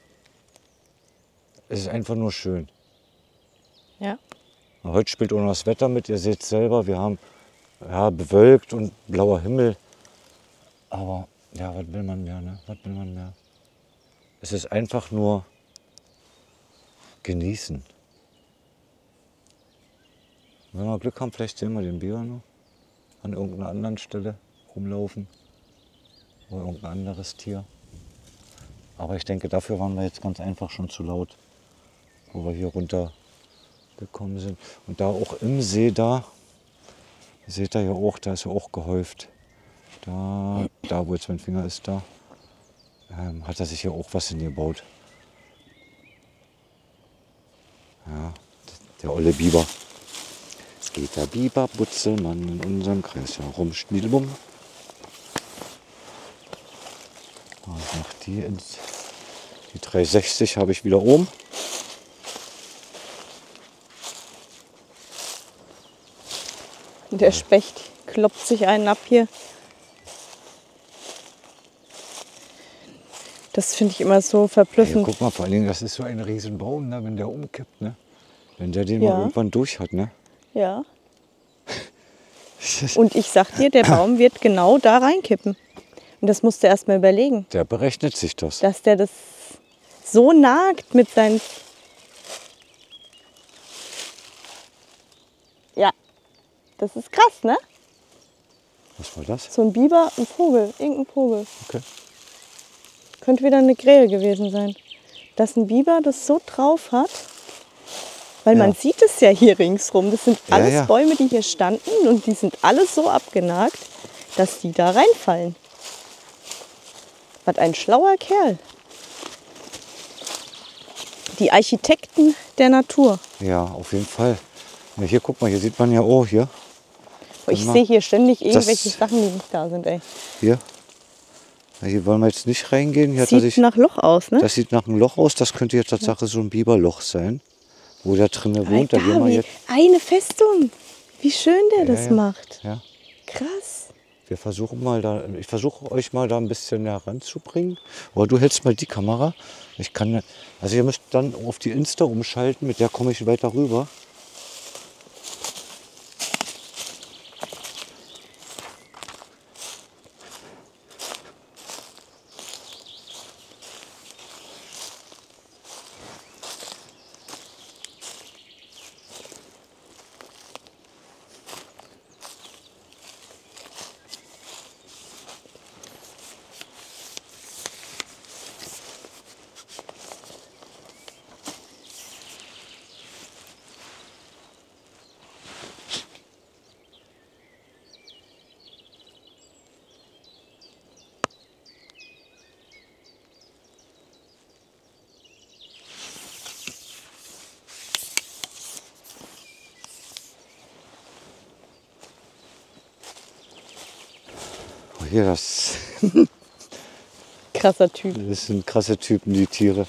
Es ist einfach nur schön. Ja. Heute spielt auch noch das Wetter mit, ihr seht selber, wir haben ja, bewölkt und blauer Himmel. Aber ja, was will man mehr, ne? Was will man mehr? Es ist einfach nur genießen. Wenn wir Glück haben, vielleicht sehen wir den Biber noch an irgendeiner anderen Stelle rumlaufen. Oder irgendein anderes Tier. Aber ich denke, dafür waren wir jetzt ganz einfach schon zu laut, wo wir hier runter gekommen sind. Und da auch im See da, seht ihr ja auch, da ist ja auch gehäuft. Da, da wo jetzt mein Finger ist, da ähm, hat er sich ja auch was hingebaut. Ja, der olle Biber. Es geht der Biber Butzelmann in unserem Kreis herum, Schnielbumm. Ich mach die ins, die dreihundertsechzig habe ich wieder oben. Der Specht kloppt sich einen ab hier. Das finde ich immer so Hey, verblüffend. guck mal, vor allen Dingen, das ist so ein Riesenbaum, ne, wenn der umkippt. Ne? Wenn der den Ja. mal irgendwann durch hat. Ne? Ja. Und ich sag dir, der Baum wird genau da reinkippen. Und das musst du erst mal überlegen, Der berechnet sich das. dass der das so nagt mit seinen... Ja, das ist krass, ne? Was war das? So ein Biber, ein Vogel, irgendein Vogel. Okay. Könnte wieder eine Krähe gewesen sein. Dass ein Biber das so drauf hat, weil Ja. man sieht es ja hier ringsrum. Das sind Ja, alles ja. Bäume, die hier standen und die sind alle so abgenagt, dass die da reinfallen. Was ein schlauer Kerl. Die Architekten der Natur. Ja, auf jeden Fall. Ja, hier, guck mal, hier sieht man ja, oh, hier, Oh, ich mal. sehe hier ständig irgendwelche Das- Sachen, die nicht da sind. Ey. hier. Ja, hier wollen wir jetzt nicht reingehen. Hier hat er Sieht sich, nach Loch aus, ne? das sieht nach einem Loch aus. Das könnte jetzt Tatsache so ein Biberloch sein, wo der drinnen wohnt. Da Alter, gehen wir wie- jetzt. eine Festung. Wie schön der das ja. macht. Ja. Krass. Wir versuchen mal da, ich versuche euch mal da ein bisschen näher ranzubringen. Oder du hältst mal die Kamera. Ich kann, also ihr müsst dann auf die Insta umschalten, mit der komme ich weiter rüber. Oh, hier, das, Krasser Typ. das sind krasse Typen, die Tiere.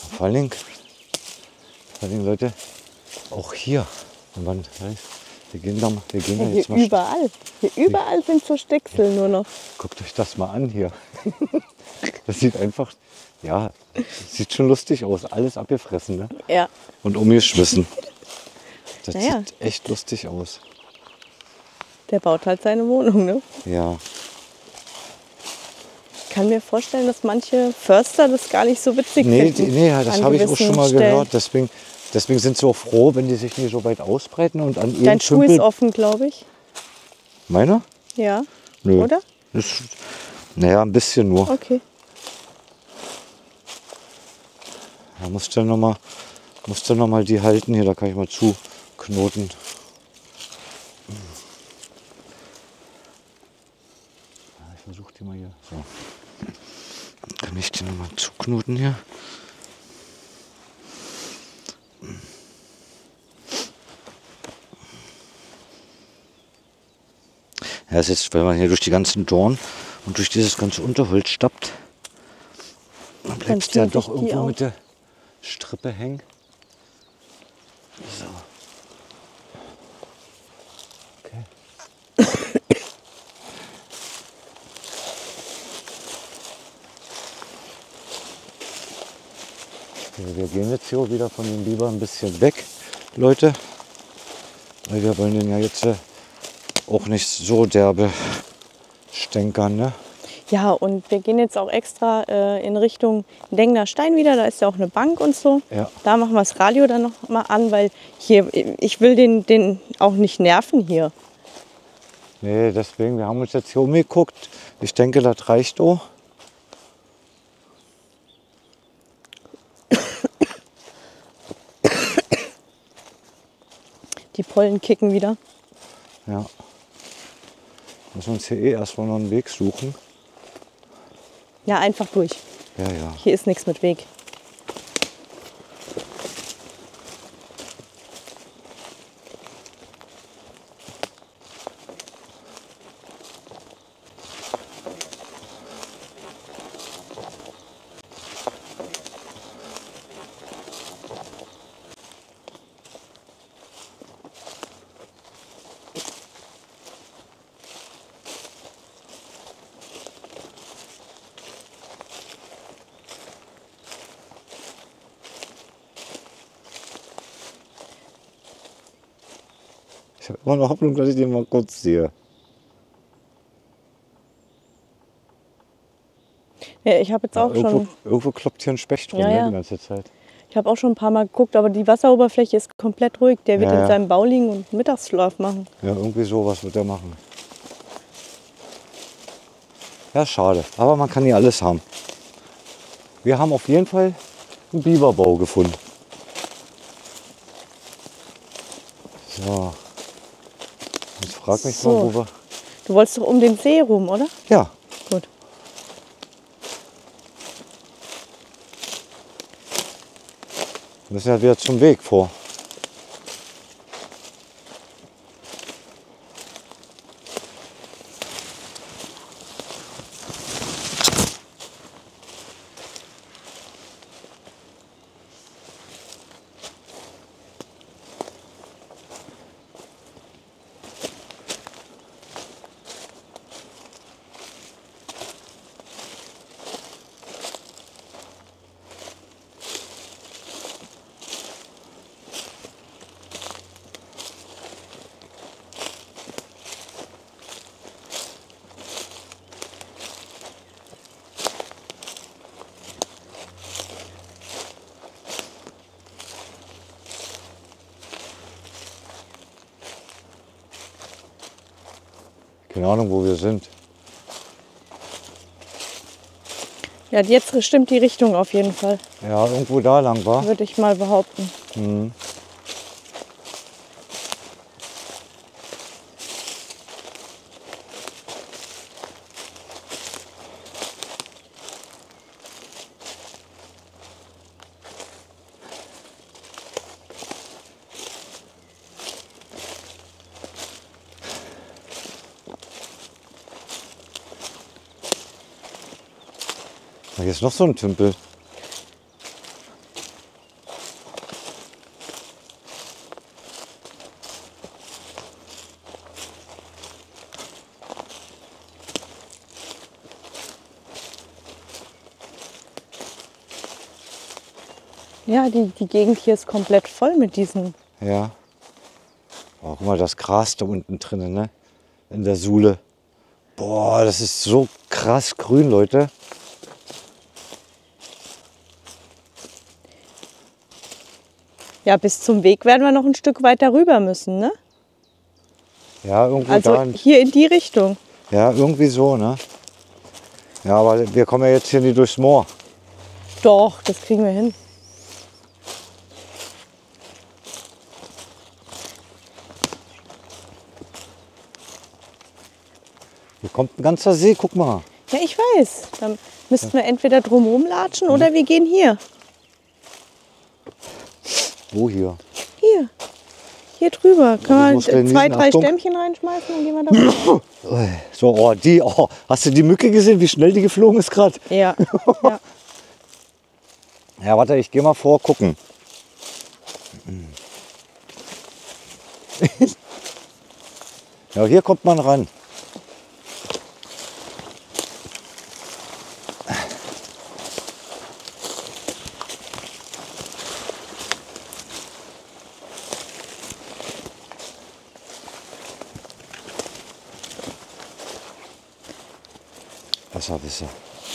Vor allen Dingen, vor allen Dingen, Leute, auch hier, wenn man, wir gehen da, wir gehen da Ja, jetzt hier mal. überall. Hier überall sind so Stecksel nur noch. Guckt euch das mal an hier. Das sieht einfach, ja, sieht schon lustig aus. Alles abgefressen, ne? Ja. Und umgeschmissen. Das Naja. sieht echt lustig aus. Der baut halt seine Wohnung, ne? Ja. Ich kann mir vorstellen, dass manche Förster das gar nicht so witzig Nee, die, finden. nee, das an habe ich auch gewissen schon mal Stellen. gehört. Deswegen, deswegen sind sie auch froh, wenn die sich nicht so weit ausbreiten und an ihren Dein Schuh ist Tümpel. offen, glaube ich. Meiner? Ja. Nö. Oder? Das, naja, ein bisschen nur. Okay. Da muss dann noch mal, muss dann noch mal die halten hier. Da kann ich mal zuknoten. Ich versuche die mal hier. So. Dann kann ich die noch mal zuknoten hier. Ja, das ist jetzt, wenn man hier durch die ganzen Dorn und durch dieses ganze Unterholz stappt, dann bleibt es ja ziehen doch sich die irgendwo auf. mit der Strippe hängen. So. Okay. Okay, wir gehen jetzt hier wieder von dem Biber ein bisschen weg, Leute. Weil wir wollen den ja jetzt äh, auch nicht so derbe stänkern, ne? Ja, und wir gehen jetzt auch extra äh, in Richtung Dengler Stein wieder. Da ist ja auch eine Bank und so. Ja. Da machen wir das Radio dann noch mal an, weil hier, ich will den, den auch nicht nerven hier. Nee, deswegen, wir haben uns jetzt hier umgeguckt. Ich denke, das reicht auch. Die Pollen kicken wieder. Ja. Müssen uns hier eh erstmal noch einen Weg suchen. Ja, einfach durch. Ja, ja. Hier ist nichts mit Weg. Ich habe immer noch Hoffnung, dass ich den mal kurz sehe. Ja, ich habe jetzt Ja, auch irgendwo, schon, irgendwo kloppt hier ein Specht rum, Ja, ne, ja. die ganze Zeit. ich habe auch schon ein paar Mal geguckt, aber die Wasseroberfläche ist komplett ruhig. Der wird Ja, in ja. seinem Bau liegen und Mittagsschlaf machen. Ja, irgendwie sowas wird er machen. Ja, schade. Aber man kann hier alles haben. Wir haben auf jeden Fall einen Biberbau gefunden. So. Jetzt frag mich So. mal, wo wir... Du wolltest doch um den See rum, oder? Ja, Gut. wir müssen ja wieder zum Weg vor. Keine Ahnung, wo wir sind. Ja, jetzt stimmt die Richtung auf jeden Fall, Ja, irgendwo da lang war. würde ich mal behaupten. Mhm. Hier ist noch so ein Tümpel. Ja, die, die Gegend hier ist komplett voll mit diesen. Ja. Oh, guck mal, das Gras da unten drin, ne? In der Suhle. Boah, das ist so krass grün, Leute. Ja, bis zum Weg werden wir noch ein Stück weiter rüber müssen, ne? Ja, irgendwo Also da. hier in die Richtung. Ja, irgendwie so, ne? Ja, aber wir kommen ja jetzt hier nicht durchs Moor. Doch, das kriegen wir hin. Hier kommt ein ganzer See, guck mal. Ja, ich weiß. Dann müssten wir entweder drumherum latschen oder wir gehen hier. Wo hier? Hier. Hier drüber. ich Können muss wir gleich zwei, niesen. drei Achtung. Stämmchen reinschmeißen und gehen wir da. So, oh, die, oh, hast du die Mücke gesehen, wie schnell die geflogen ist gerade? Ja. Ja. Ja, warte, ich gehe mal vor, gucken. Ja, hier kommt man ran. Besser, besser.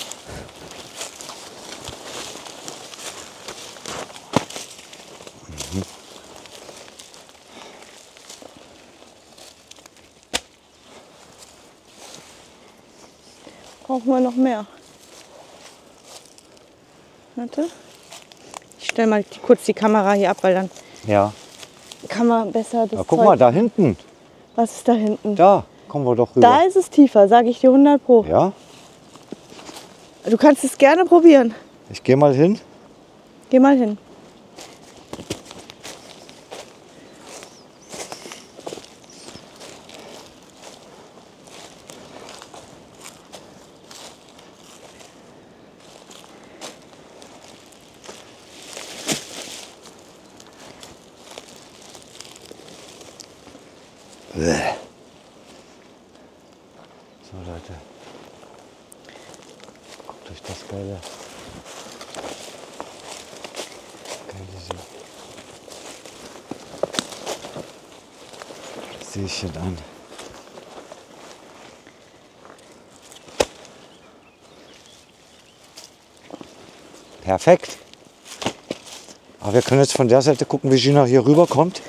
Brauchen wir noch mehr. Warte. Ich stelle mal die, kurz die Kamera hier ab, weil dann Ja. kann man besser das Ja, guck Zeug- mal, da hinten. Was ist da hinten? Da kommen wir doch rüber. Da ist es tiefer, sage ich dir hundert Pro. Ja, Du kannst es gerne probieren. ich gehe mal hin. Geh mal hin. Bäh. So, Leute. Guckt euch das geile, geile See- Seechen an. Perfekt. Aber wir können jetzt von der Seite gucken, wie Gina hier rüber kommt.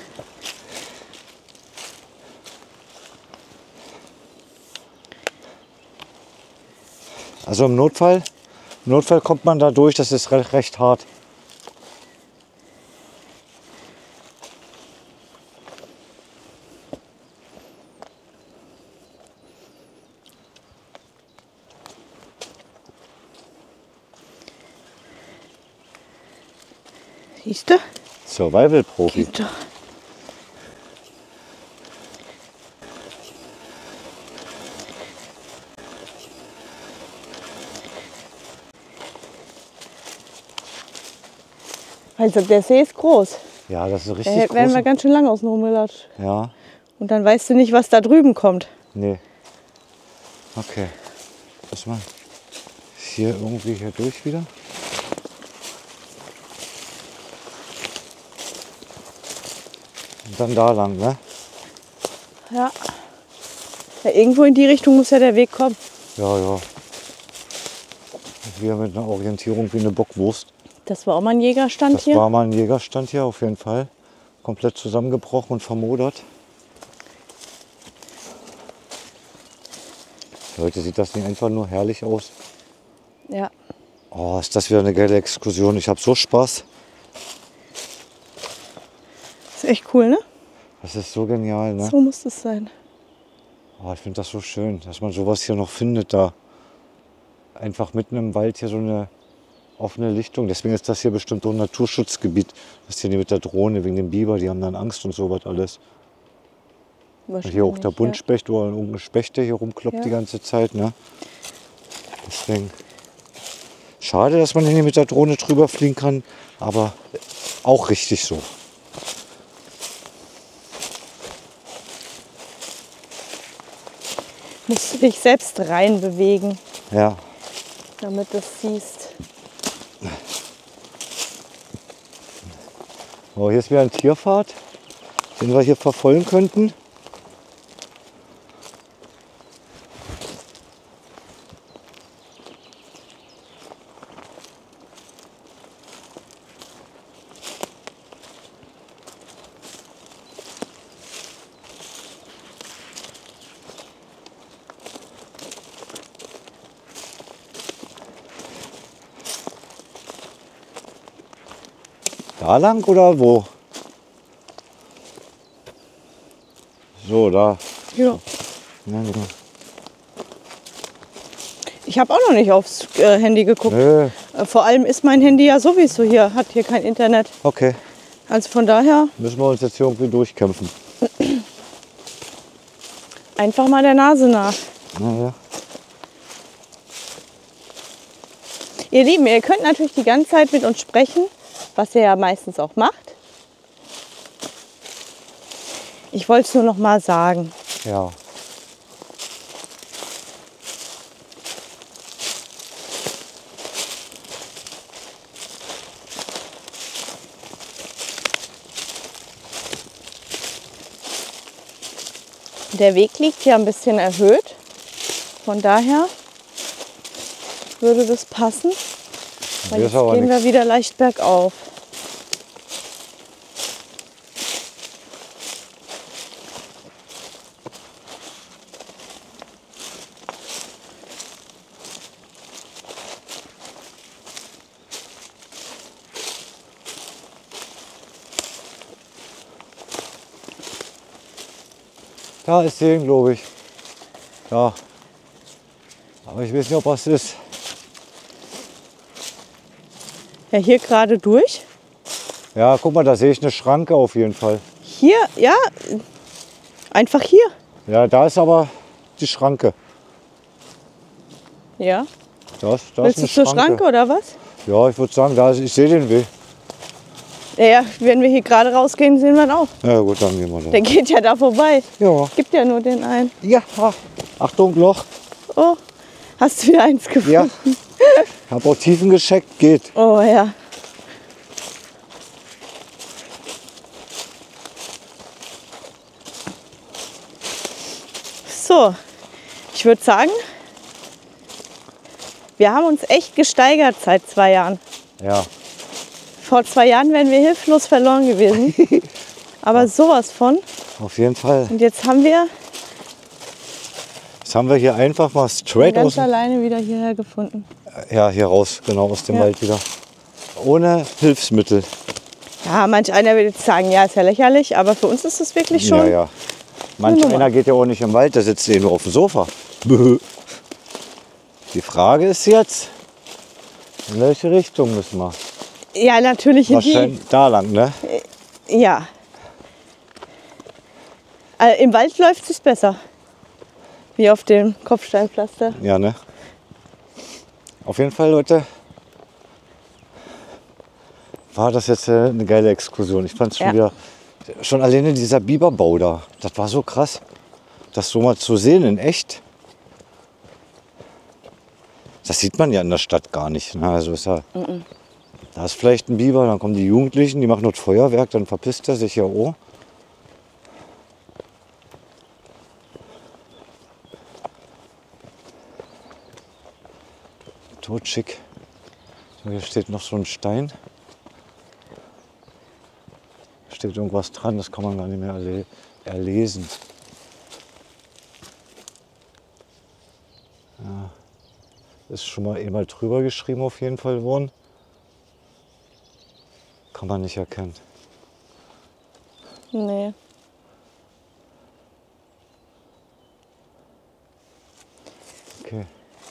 Also im Notfall, im Notfall kommt man da durch, das ist recht, recht hart. Siehst du? Survival-Profi. Geht doch. Also der See ist groß. Ja, das ist Da richtig werden wir groß. ganz schön lange außen rumgelatscht. Ja, Und dann weißt du nicht, was da drüben kommt. nee. Okay. Lass mal hier irgendwie hier durch wieder. Und dann da lang, ne? Ja. Ja, irgendwo in die Richtung muss ja der Weg kommen. Ja, ja. Wieder mit einer Orientierung wie eine Bockwurst. Das war auch mal ein Jägerstand Das hier. war mal ein Jägerstand hier auf jeden Fall. Komplett zusammengebrochen und vermodert. Leute, sieht das nicht einfach nur herrlich aus? Ja. Oh, ist das wieder eine geile Exkursion. Ich habe so Spaß. Ist echt cool, ne? Das ist so genial, ne? So muss es sein. Oh, ich finde das so schön, dass man sowas hier noch findet da. Einfach mitten im Wald hier so eine offene Lichtung. Deswegen ist das hier bestimmt so ein Naturschutzgebiet. Das hier nicht mit der Drohne wegen dem Biber, die haben dann Angst und sowas alles. Und hier auch der Wahrscheinlich, Buntspecht oder irgendein Specht, der hier rumkloppt Ja. die ganze Zeit. Ne? Deswegen schade, dass man hier nicht mit der Drohne drüber fliegen kann, aber auch richtig so. Ja. Musst du dich selbst reinbewegen, Ja, damit du es siehst. Oh, hier ist wieder ein Tierpfad, den wir hier verfolgen könnten. Da lang oder wo? So, da. Ja. Ja, genau. Ich habe auch noch nicht aufs äh, Handy geguckt. Nö. Äh, vor allem ist mein Handy ja sowieso hier, hat hier kein Internet. Okay, Also von daher müssen wir uns jetzt hier irgendwie durchkämpfen. einfach mal der Nase nach. Naja. Ihr Lieben, ihr könnt natürlich die ganze Zeit mit uns sprechen, was ihr ja meistens auch macht. Ich wollte es nur noch mal sagen. Ja. Der Weg liegt hier ein bisschen erhöht. Von daher würde das passen. Weil Hier jetzt ist aber gehen wir nichts. wieder leicht bergauf. Da ist Segen, glaube ich. Da. Aber ich weiß nicht, ob was ist. Ja, hier gerade durch. Ja, guck mal, da sehe ich eine Schranke auf jeden Fall. Hier, ja, einfach hier. Ja, da ist aber die Schranke. Ja. Da ist, da Willst ist du eine zur Schranke. Schranke oder was? Ja, ich würde sagen, da ist, ich sehe den Weg. Ja, ja, wenn wir hier gerade rausgehen, sehen wir ihn auch. Ja gut, dann gehen wir da. Der geht ja da vorbei. Ja. Gibt ja nur den einen. Ja, ach, Achtung, Loch. Oh, hast du wieder eins gefunden? Ja. Hab auch Tiefen gescheckt, geht. Oh ja. So, ich würde sagen, wir haben uns echt gesteigert seit zwei Jahren. Ja. Vor zwei Jahren wären wir hilflos verloren gewesen. Aber sowas von. Auf jeden Fall. Und jetzt haben wir Jetzt haben wir hier einfach mal straight aus ganz dem, alleine wieder hierher gefunden. ja, hier raus, genau aus dem Ja. Wald wieder. Ohne Hilfsmittel. Ja, manch einer würde jetzt sagen, ja, ist ja lächerlich, aber für uns ist es wirklich schon. Ja, ja. Manch Nummer. einer geht ja auch nicht im Wald, der sitzt eh nur auf dem Sofa. Bö. Die Frage ist jetzt, in welche Richtung müssen wir? Ja, natürlich in die. Wahrscheinlich da lang, ne? Ja. Äh, Im Wald läuft es besser. Wie auf dem Kopfsteinpflaster. Ja, ne? Auf jeden Fall, Leute, war das jetzt äh, eine geile Exkursion. Ich fand es schon Ja. wieder, schon alleine dieser Biberbau da, das war so krass, das so mal zu sehen in echt. Das sieht man ja in der Stadt gar nicht. Ne? Also ist ja, Mhm. da ist vielleicht ein Biber, dann kommen die Jugendlichen, die machen nur das Feuerwerk, dann verpisst er sich ja auch. Totschick. So, hier steht noch so ein Stein. Steht irgendwas dran, das kann man gar nicht mehr erle erlesen. Ja, ist schon mal einmal drüber geschrieben auf jeden Fall worden. Kann man nicht erkennen. Nee. Okay.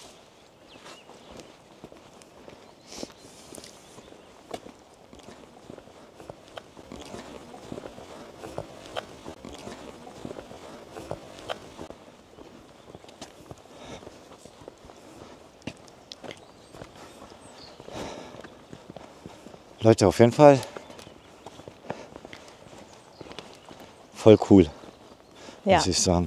Leute, auf jeden Fall voll cool, Ja. muss ich sagen.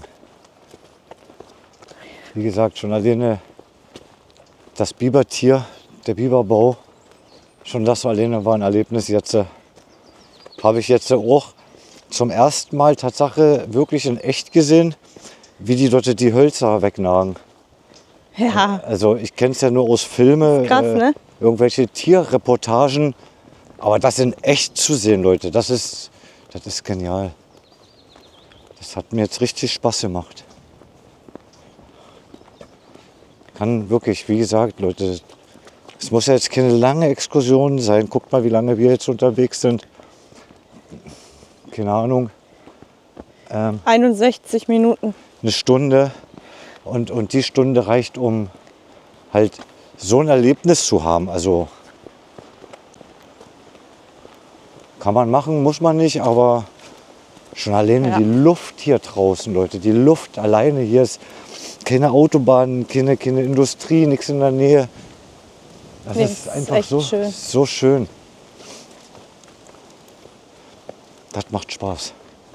Wie gesagt, schon alleine das Bibertier, der Biberbau, schon das alleine war ein Erlebnis jetzt. äh, habe ich jetzt auch zum ersten Mal Tatsache wirklich in echt gesehen, wie die dort die Hölzer wegnagen. Ja, Also ich kenne es ja nur aus Filmen, krass, äh, ne? irgendwelche Tierreportagen. Aber das in echt zu sehen, Leute, das ist, das ist genial. Das hat mir jetzt richtig Spaß gemacht. Kann wirklich, wie gesagt, Leute, es muss ja jetzt keine lange Exkursion sein. Guckt mal, wie lange wir jetzt unterwegs sind. Keine Ahnung. Ähm, einundsechzig Minuten. eine Stunde. Und, und die Stunde reicht, um halt so ein Erlebnis zu haben. Also kann man machen, muss man nicht, aber schon alleine Ja. die Luft hier draußen, Leute, die Luft alleine hier ist keine Autobahn, keine, keine Industrie, nichts in der Nähe. Das Nee, ist das ist einfach echt so schön. so schön. Das macht Spaß.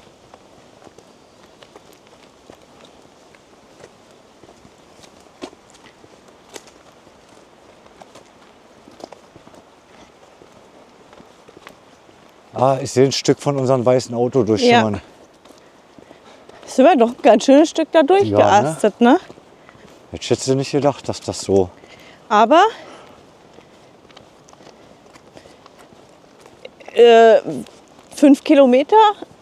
Ah, ich sehe ein Stück von unserem weißen Auto durchschimmern. Sind wir doch ein ganz schönes Stück da durchgeastet, ne? Hätte ich jetzt nicht gedacht, dass das so... Aber äh, fünf Kilometer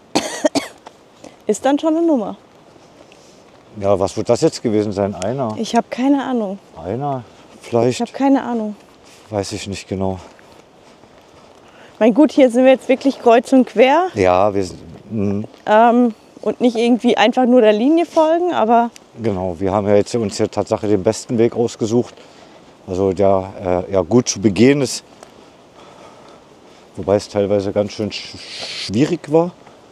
ist dann schon eine Nummer. Ja, was wird das jetzt gewesen sein? Einer? Ich habe keine Ahnung. Einer? Ich Vielleicht? habe keine Ahnung. Weiß ich nicht genau. Mein gut, hier sind wir jetzt wirklich kreuz und quer Ja, wir, mh, ähm, und nicht irgendwie einfach nur der Linie folgen, aber genau, wir haben ja jetzt uns ja Tatsache den besten Weg ausgesucht. Also der äh, ja, gut zu begehen ist. Wobei es teilweise ganz schön sch schwierig war.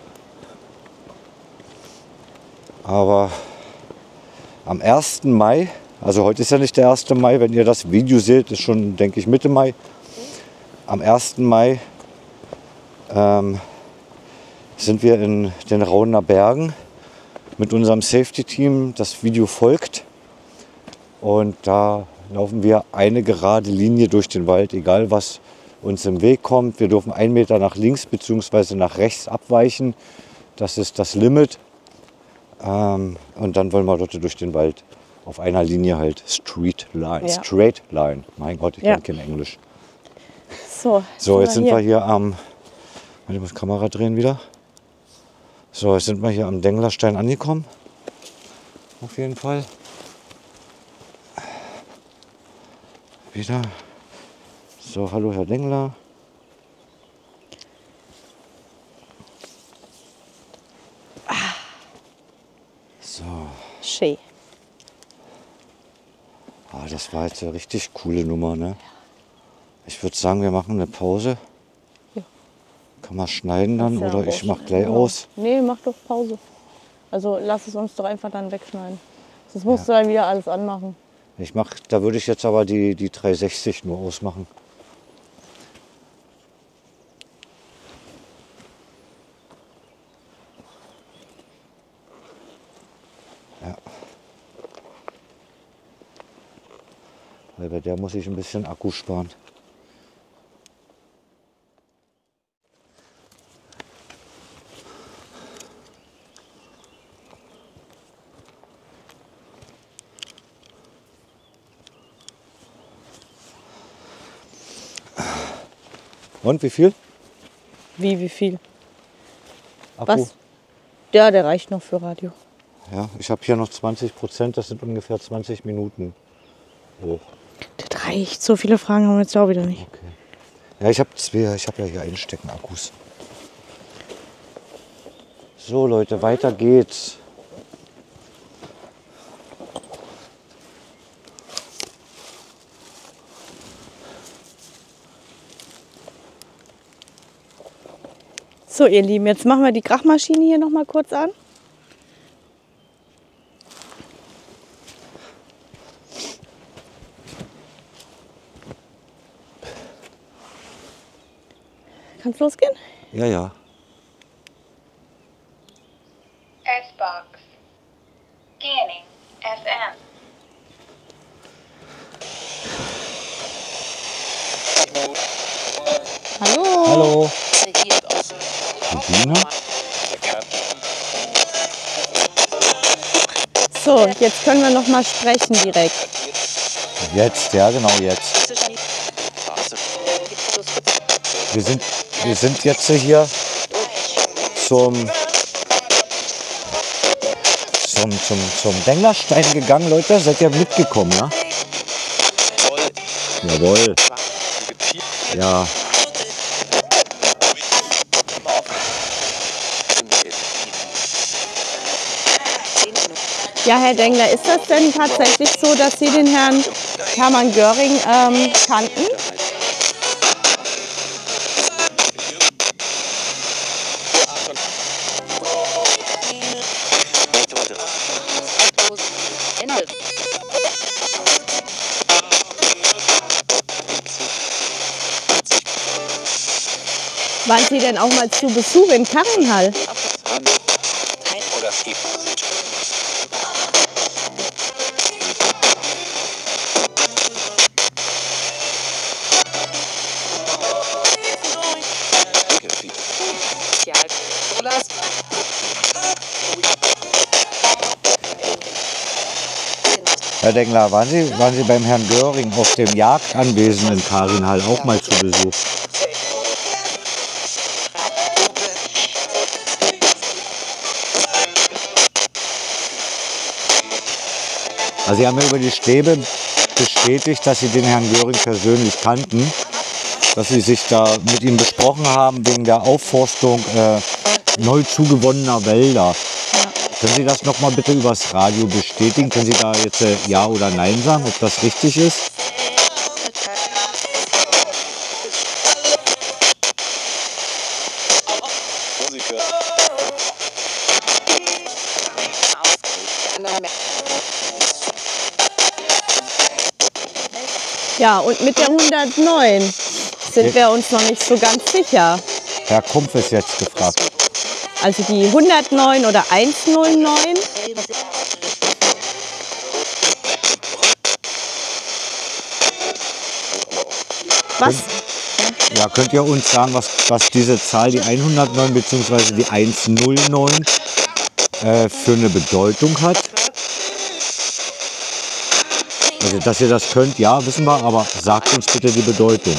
Aber am ersten Mai, also heute ist ja nicht der erste Mai, wenn ihr das Video seht, ist schon, denke ich, Mitte Mai. Am ersten Mai ähm, sind wir in den Rauner Bergen mit unserem Safety-Team. Das Video folgt und da laufen wir eine gerade Linie durch den Wald, egal was uns im Weg kommt. Wir dürfen einen Meter nach links bzw. nach rechts abweichen. Das ist das Limit. Ähm, und dann wollen wir dort durch den Wald auf einer Linie halt Street Line, Ja. Straight Line. Mein Gott, ich Ja. kann kein Englisch. so. So, jetzt sind wir hier am, ich muss Kamera drehen wieder. So, jetzt sind wir hier am Denglerstein angekommen. Auf jeden Fall. Wieder. So, hallo Herr Dengler. So, Schön. ah, das war jetzt eine richtig coole Nummer, ne? Ich würde sagen, wir machen eine Pause. Ja. Kann man schneiden dann Kannst ja oder ich rausschneiden, mach gleich genau. aus. Nee, mach doch Pause. Also lass es uns doch einfach dann wegschneiden. Sonst musst du dann wieder alles anmachen. Ich mach, da würde ich jetzt aber die, die dreihundertsechzig nur ausmachen. Ja. Weil bei der muss ich ein bisschen Akku sparen. Und wie viel? Wie, wie viel? Akku? Was? Ja, der reicht noch für Radio. Ja, ich habe hier noch zwanzig Prozent, das sind ungefähr zwanzig Minuten hoch. Das reicht. So viele Fragen haben wir jetzt auch wieder nicht. Okay. Ja, ich habe zwei, ich habe ja hier einstecken Akkus. So Leute, weiter geht's. So, ihr Lieben, jetzt machen wir die Krachmaschine hier noch mal kurz an. Kann's losgehen? Ja, ja. S-Box. Scanning. F M. Hallo. Hallo. Hier also So, jetzt können wir noch mal sprechen direkt. Jetzt, ja genau jetzt. Wir sind, wir sind jetzt hier zum, zum, zum, zum Denglerstein gegangen, Leute. Seid ihr mitgekommen, ja? Jawohl. Ja. Ja, Herr Dengler, ist das denn tatsächlich so, dass Sie den Herrn Hermann Göring ähm, kannten? Waren Sie denn auch mal zu Besuch in Karrenhall? Herr Dengler, waren Sie, waren Sie beim Herrn Göring auf dem Jagdanwesen in Karrenhall auch mal zu Besuch? Also Sie haben ja über die Stäbe bestätigt, dass Sie den Herrn Göring persönlich kannten, dass Sie sich da mit ihm besprochen haben wegen der Aufforstung äh, neu zugewonnener Wälder. Können Sie das noch mal bitte übers Radio bestätigen? Können Sie da jetzt äh, Ja oder Nein sagen, ob das richtig ist? Ja, und mit der hundertneun sind wir uns noch nicht so ganz sicher. Herr Kumpf ist jetzt gefragt. Also die hundertneun oder hundertneun? Was? Ja, könnt ihr uns sagen, was, was diese Zahl, die hundertneun bzw. die hundertneun, äh, für eine Bedeutung hat? Also, dass ihr das könnt, ja, wissen wir, aber sagt uns bitte die Bedeutung.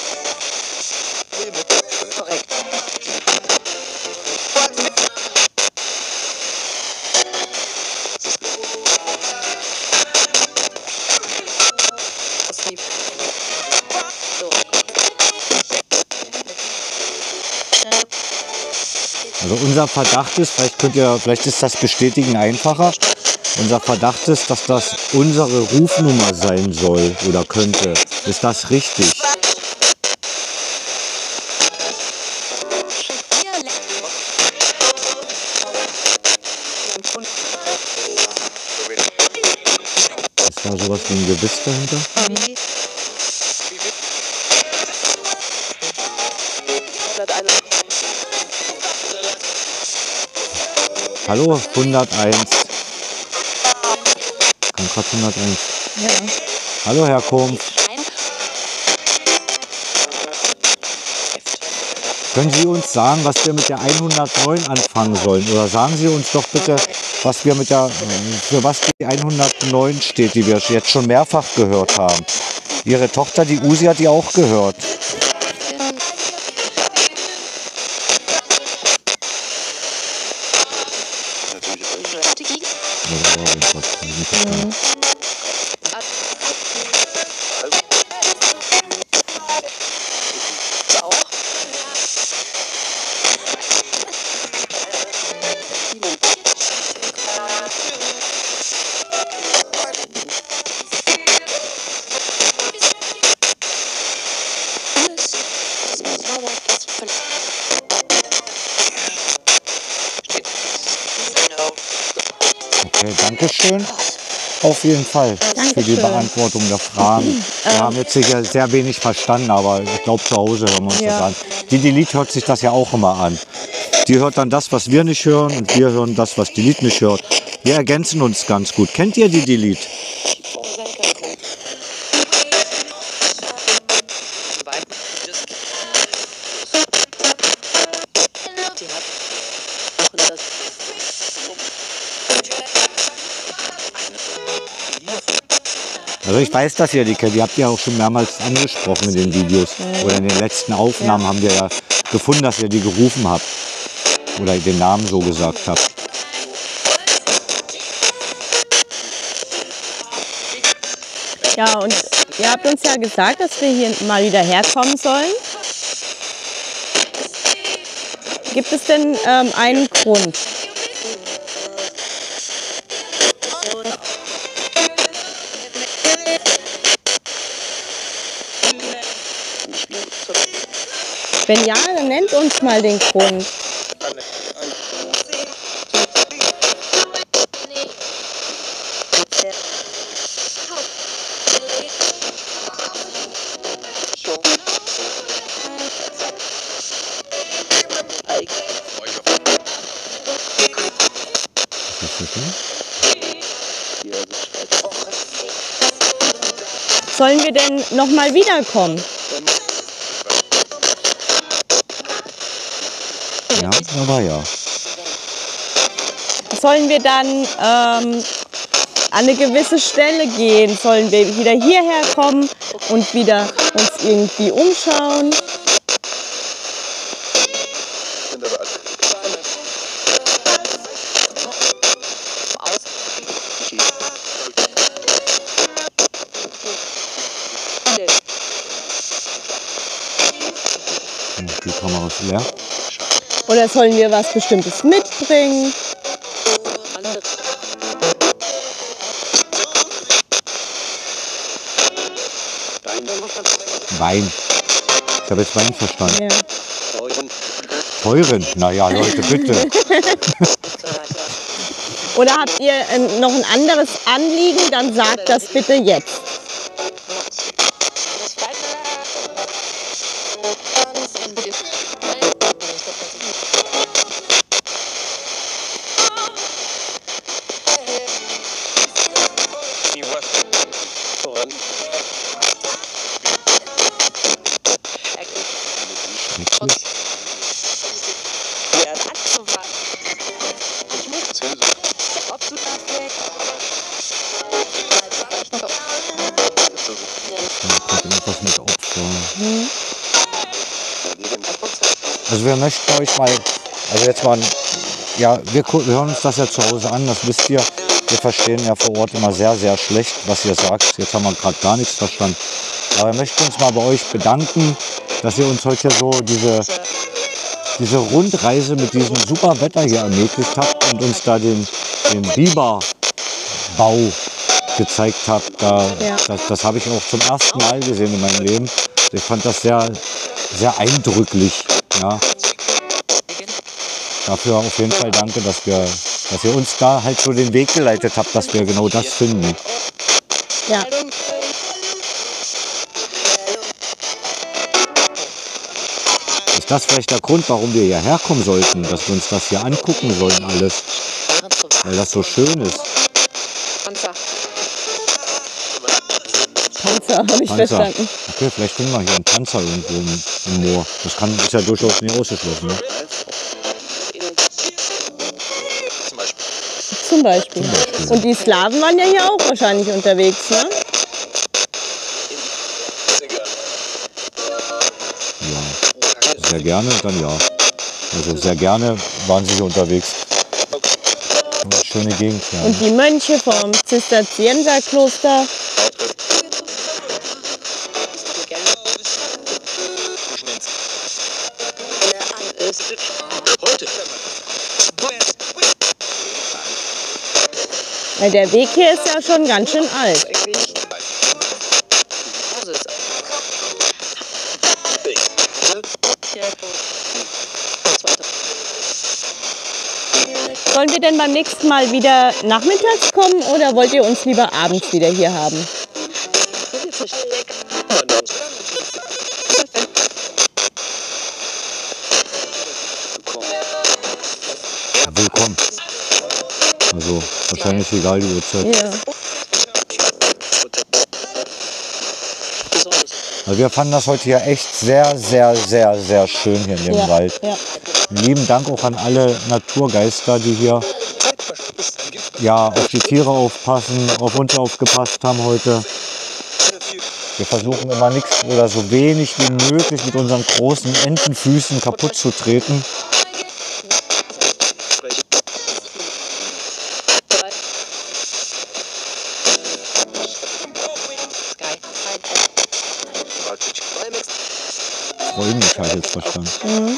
Also unser Verdacht ist, vielleicht könnt ihr, vielleicht ist das Bestätigen einfacher. Unser Verdacht ist, dass das unsere Rufnummer sein soll oder könnte. Ist das richtig? Ist da sowas wie ein Gewiss dahinter? Hallo, hunderteins. Kann gerade hunderteins. Ja. Hallo, Herr Kumpf. Können Sie uns sagen, was wir mit der hundertneun anfangen sollen? Oder sagen Sie uns doch bitte, was wir mit der, für was die hundertneun steht, die wir jetzt schon mehrfach gehört haben. Ihre Tochter, die Usi, hat die auch gehört. Okay, danke schön. Auf jeden Fall Dankeschön. für die Beantwortung der Fragen. Wir haben jetzt sicher sehr wenig verstanden, aber ich glaube, zu Hause hören wir uns Ja. das an. Die Delete hört sich das ja auch immer an. Die hört dann das, was wir nicht hören, und wir hören das, was Delete nicht hört. Wir ergänzen uns ganz gut. Kennt ihr die Delete? Also ich weiß, dass ihr die kennt. Die habt ihr auch schon mehrmals angesprochen in den Videos. Oder in den letzten Aufnahmen haben wir ja gefunden, dass ihr die gerufen habt. Oder den Namen so gesagt habt. Ja, und ihr habt uns ja gesagt, dass wir hier mal wieder herkommen sollen. Gibt es denn ähm, einen Grund? Wenn ja, dann nennt uns mal den Grund. Sollen wir denn noch mal wiederkommen? Ja, aber ja. Sollen wir dann ähm, an eine gewisse Stelle gehen? Sollen wir wieder hierher kommen und wieder uns irgendwie umschauen? Die Kamera ist leer. Oder sollen wir was Bestimmtes mitbringen? Wein. Ich habe jetzt Wein verstanden. Ja. Teuren? Naja, Leute, bitte. Oder habt ihr äh, noch ein anderes Anliegen? Dann sagt das bitte jetzt. Also wir möchten euch mal, also jetzt mal, ja, wir, wir hören uns das ja zu Hause an, das wisst ihr. Wir verstehen ja vor Ort immer sehr, sehr schlecht, was ihr sagt. Jetzt haben wir gerade gar nichts verstanden. Aber wir möchten uns mal bei euch bedanken, dass ihr uns heute so diese, diese Rundreise mit diesem super Wetter hier ermöglicht habt und uns da den, den Biberbau gezeigt habt. Da, Ja. Das, das habe ich auch zum ersten Mal gesehen in meinem Leben. Ich fand das sehr, sehr eindrücklich. Ja. Dafür auf jeden Fall danke, dass, wir, dass ihr uns da halt so den Weg geleitet habt, dass wir genau das finden. Ja. Ist das vielleicht der Grund, warum wir hierher kommen sollten, dass wir uns das hier angucken sollen alles, weil das so schön ist. Panzer, habe ich Panzer. verstanden. Okay, vielleicht finden wir hier einen Panzer irgendwo im, im Moor. Das kann, ist ja durchaus nicht ausgeschlossen. Ne? Zum Beispiel. Und die Slawen waren ja hier auch wahrscheinlich unterwegs, ne? Ja, sehr gerne, dann ja. Also sehr gerne waren sie hier unterwegs. Schöne Gegend. Ja. Und die Mönche vom Zisterzienserkloster. Ja, der Weg hier ist ja schon ganz schön alt. Sollen wir denn beim nächsten Mal wieder nachmittags kommen oder wollt ihr uns lieber abends wieder hier haben? Willkommen. Also wahrscheinlich egal die Uhrzeit. Ja. Also wir fanden das heute hier echt sehr, sehr, sehr, sehr schön hier in dem Ja, Wald. ja. Lieben Dank auch an alle Naturgeister, die hier ja, auf die Tiere aufpassen, auf uns aufgepasst haben heute. Wir versuchen immer nichts oder so wenig wie möglich mit unseren großen Entenfüßen kaputt zu treten. Freundlich habe ich jetzt verstanden. Mhm.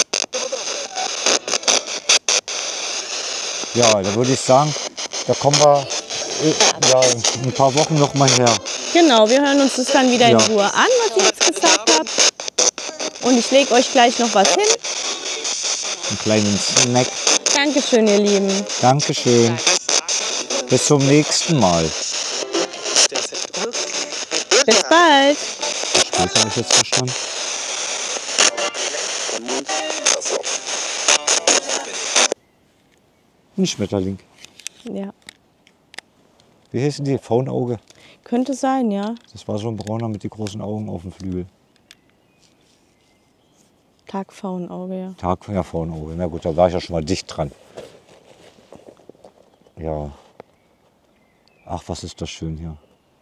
Ja, da würde ich sagen, da kommen wir äh, ja, in ein paar Wochen noch mal her. Genau, wir hören uns das dann wieder in Ja. Ruhe an, was ihr jetzt gesagt habt. Und ich lege euch gleich noch was hin. Einen kleinen Snack. Dankeschön, ihr Lieben. Dankeschön. Bis zum nächsten Mal. Bis bald. Das habe ich jetzt verstanden. Ein Schmetterling. Ja, Wie heißen die? Faunauge. könnte sein, ja. Das war so ein brauner mit den großen Augen auf dem Flügel. Tagfaunauge, ja. Tag, ja, Faunauge. Na gut, da war ich ja schon mal dicht dran. Ja. Ach, was ist das schön hier.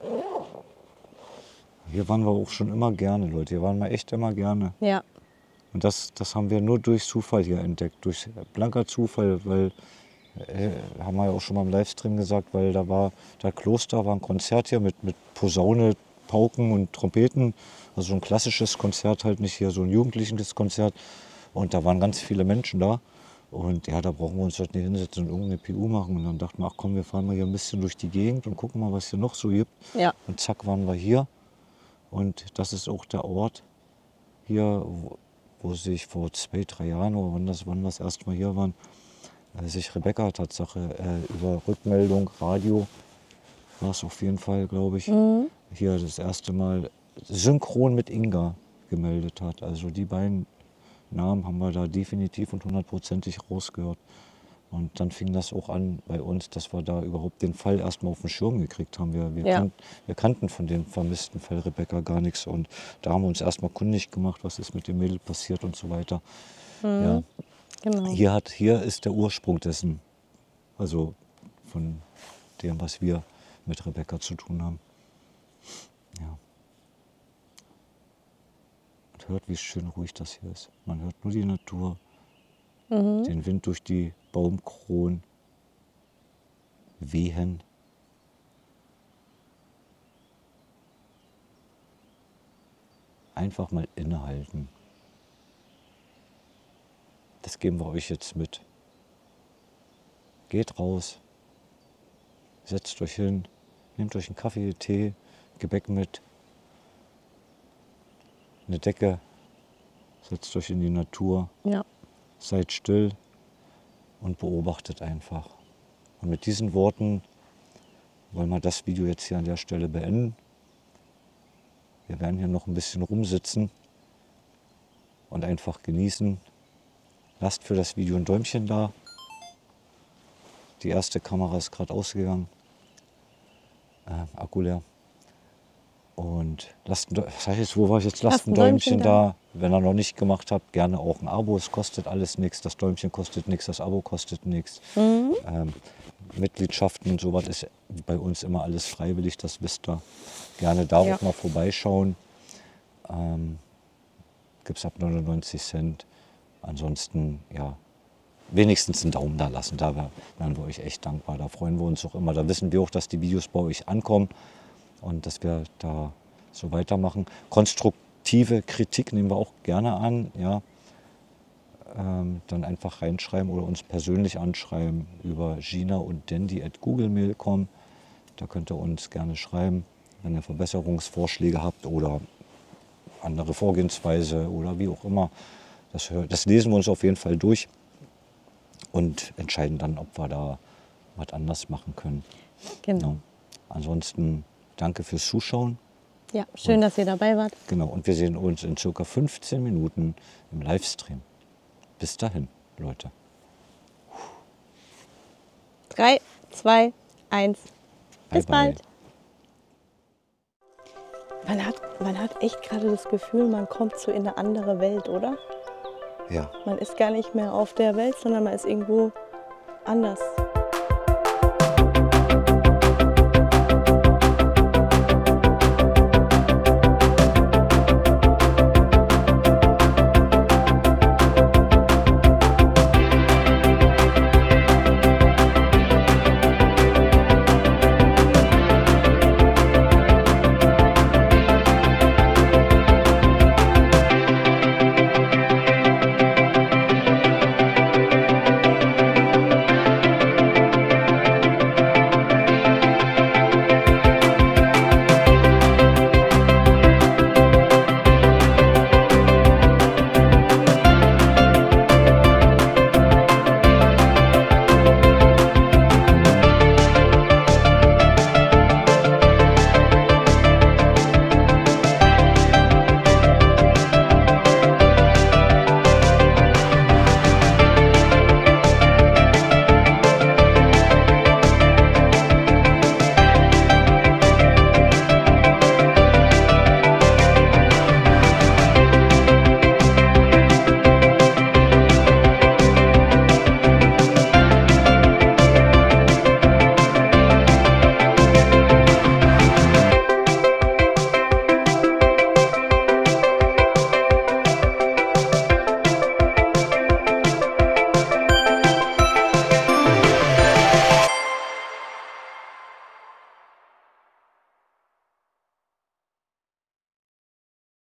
Hier waren wir auch schon immer gerne, Leute. Hier waren wir echt immer gerne. Ja, Und das, das haben wir nur durch Zufall hier entdeckt. Durch blanker Zufall, weil, äh, haben wir ja auch schon mal im Livestream gesagt, weil da war, da Kloster war ein Konzert hier mit, mit Posaune, Pauken und Trompeten. Also so ein klassisches Konzert, halt nicht hier so ein jugendliches Konzert. Und da waren ganz viele Menschen da. Und ja, da brauchen wir uns halt nicht hinsetzen und irgendeine P U machen. Und dann dachten wir, ach komm, wir fahren mal hier ein bisschen durch die Gegend und gucken mal, was hier noch so gibt. ja. Und zack, waren wir hier. Und das ist auch der Ort hier, wo, wo sich vor zwei, drei Jahren, oder wann, das, wann wir das erste Mal hier waren, äh, sich Rebecca Tatsache äh, über Rückmeldung, Radio, war es auf jeden Fall, glaube ich, Mhm. hier das erste Mal synchron mit Inga gemeldet hat. Also die beiden Namen haben wir da definitiv und hundertprozentig rausgehört. Und dann fing das auch an bei uns, dass wir da überhaupt den Fall erstmal auf den Schirm gekriegt haben. Wir, wir, Ja. kan wir kannten von dem vermissten Fall Rebecca gar nichts. Und da haben wir uns erstmal kundig gemacht, was ist mit dem Mädel passiert und so weiter. Ja. Genau. Hier, hat, hier ist der Ursprung dessen, also von dem, was wir mit Rebecca zu tun haben. Ja. Und hört, wie schön ruhig das hier ist. Man hört nur die Natur, Mhm. den Wind durch die Baumkronen wehen. Einfach mal innehalten. Das geben wir euch jetzt mit. Geht raus, setzt euch hin, nehmt euch einen Kaffee, Tee, Gebäck mit, eine Decke, setzt euch in die Natur, Ja. seid still und beobachtet einfach. Und mit diesen Worten wollen wir das Video jetzt hier an der Stelle beenden. Wir werden hier noch ein bisschen rumsitzen und einfach genießen. Lasst für das Video ein Däumchen da. Die erste Kamera ist gerade ausgegangen. Äh, Akku leer. Und lasst ein, das heißt jetzt, wo war ich jetzt? Lasst ein Däumchen da. Wenn ihr noch nicht gemacht habt, gerne auch ein Abo. Es kostet alles nichts. Das Däumchen kostet nichts, das Abo kostet nichts. Mhm. Ähm, Mitgliedschaften und sowas ist bei uns immer alles freiwillig, das wisst ihr. Gerne da Ja. auch mal vorbeischauen. Ähm, Gibt es ab neunundneunzig Cent. Ansonsten, ja, wenigstens einen Daumen da lassen. Da wären wir euch echt dankbar. Da freuen wir uns auch immer. Da wissen wir auch, dass die Videos bei euch ankommen und dass wir da so weitermachen. Konstruktive Kritik nehmen wir auch gerne an. Ja. Ähm, dann einfach reinschreiben oder uns persönlich anschreiben über Gina und Dandy at googlemail punkt com. Da könnt ihr uns gerne schreiben, wenn ihr Verbesserungsvorschläge habt oder andere Vorgehensweise oder wie auch immer. Das, das lesen wir uns auf jeden Fall durch und entscheiden dann, ob wir da was anders machen können. Genau. Ja. Ansonsten danke fürs Zuschauen. Ja, schön, dass ihr dabei wart. Genau, und wir sehen uns in circa fünfzehn Minuten im Livestream. Bis dahin, Leute. Drei, zwei, eins. Bye, Bis bye. bald. Man hat, man hat echt gerade das Gefühl, man kommt so in eine andere Welt, oder? Ja. Man ist gar nicht mehr auf der Welt, sondern man ist irgendwo anders.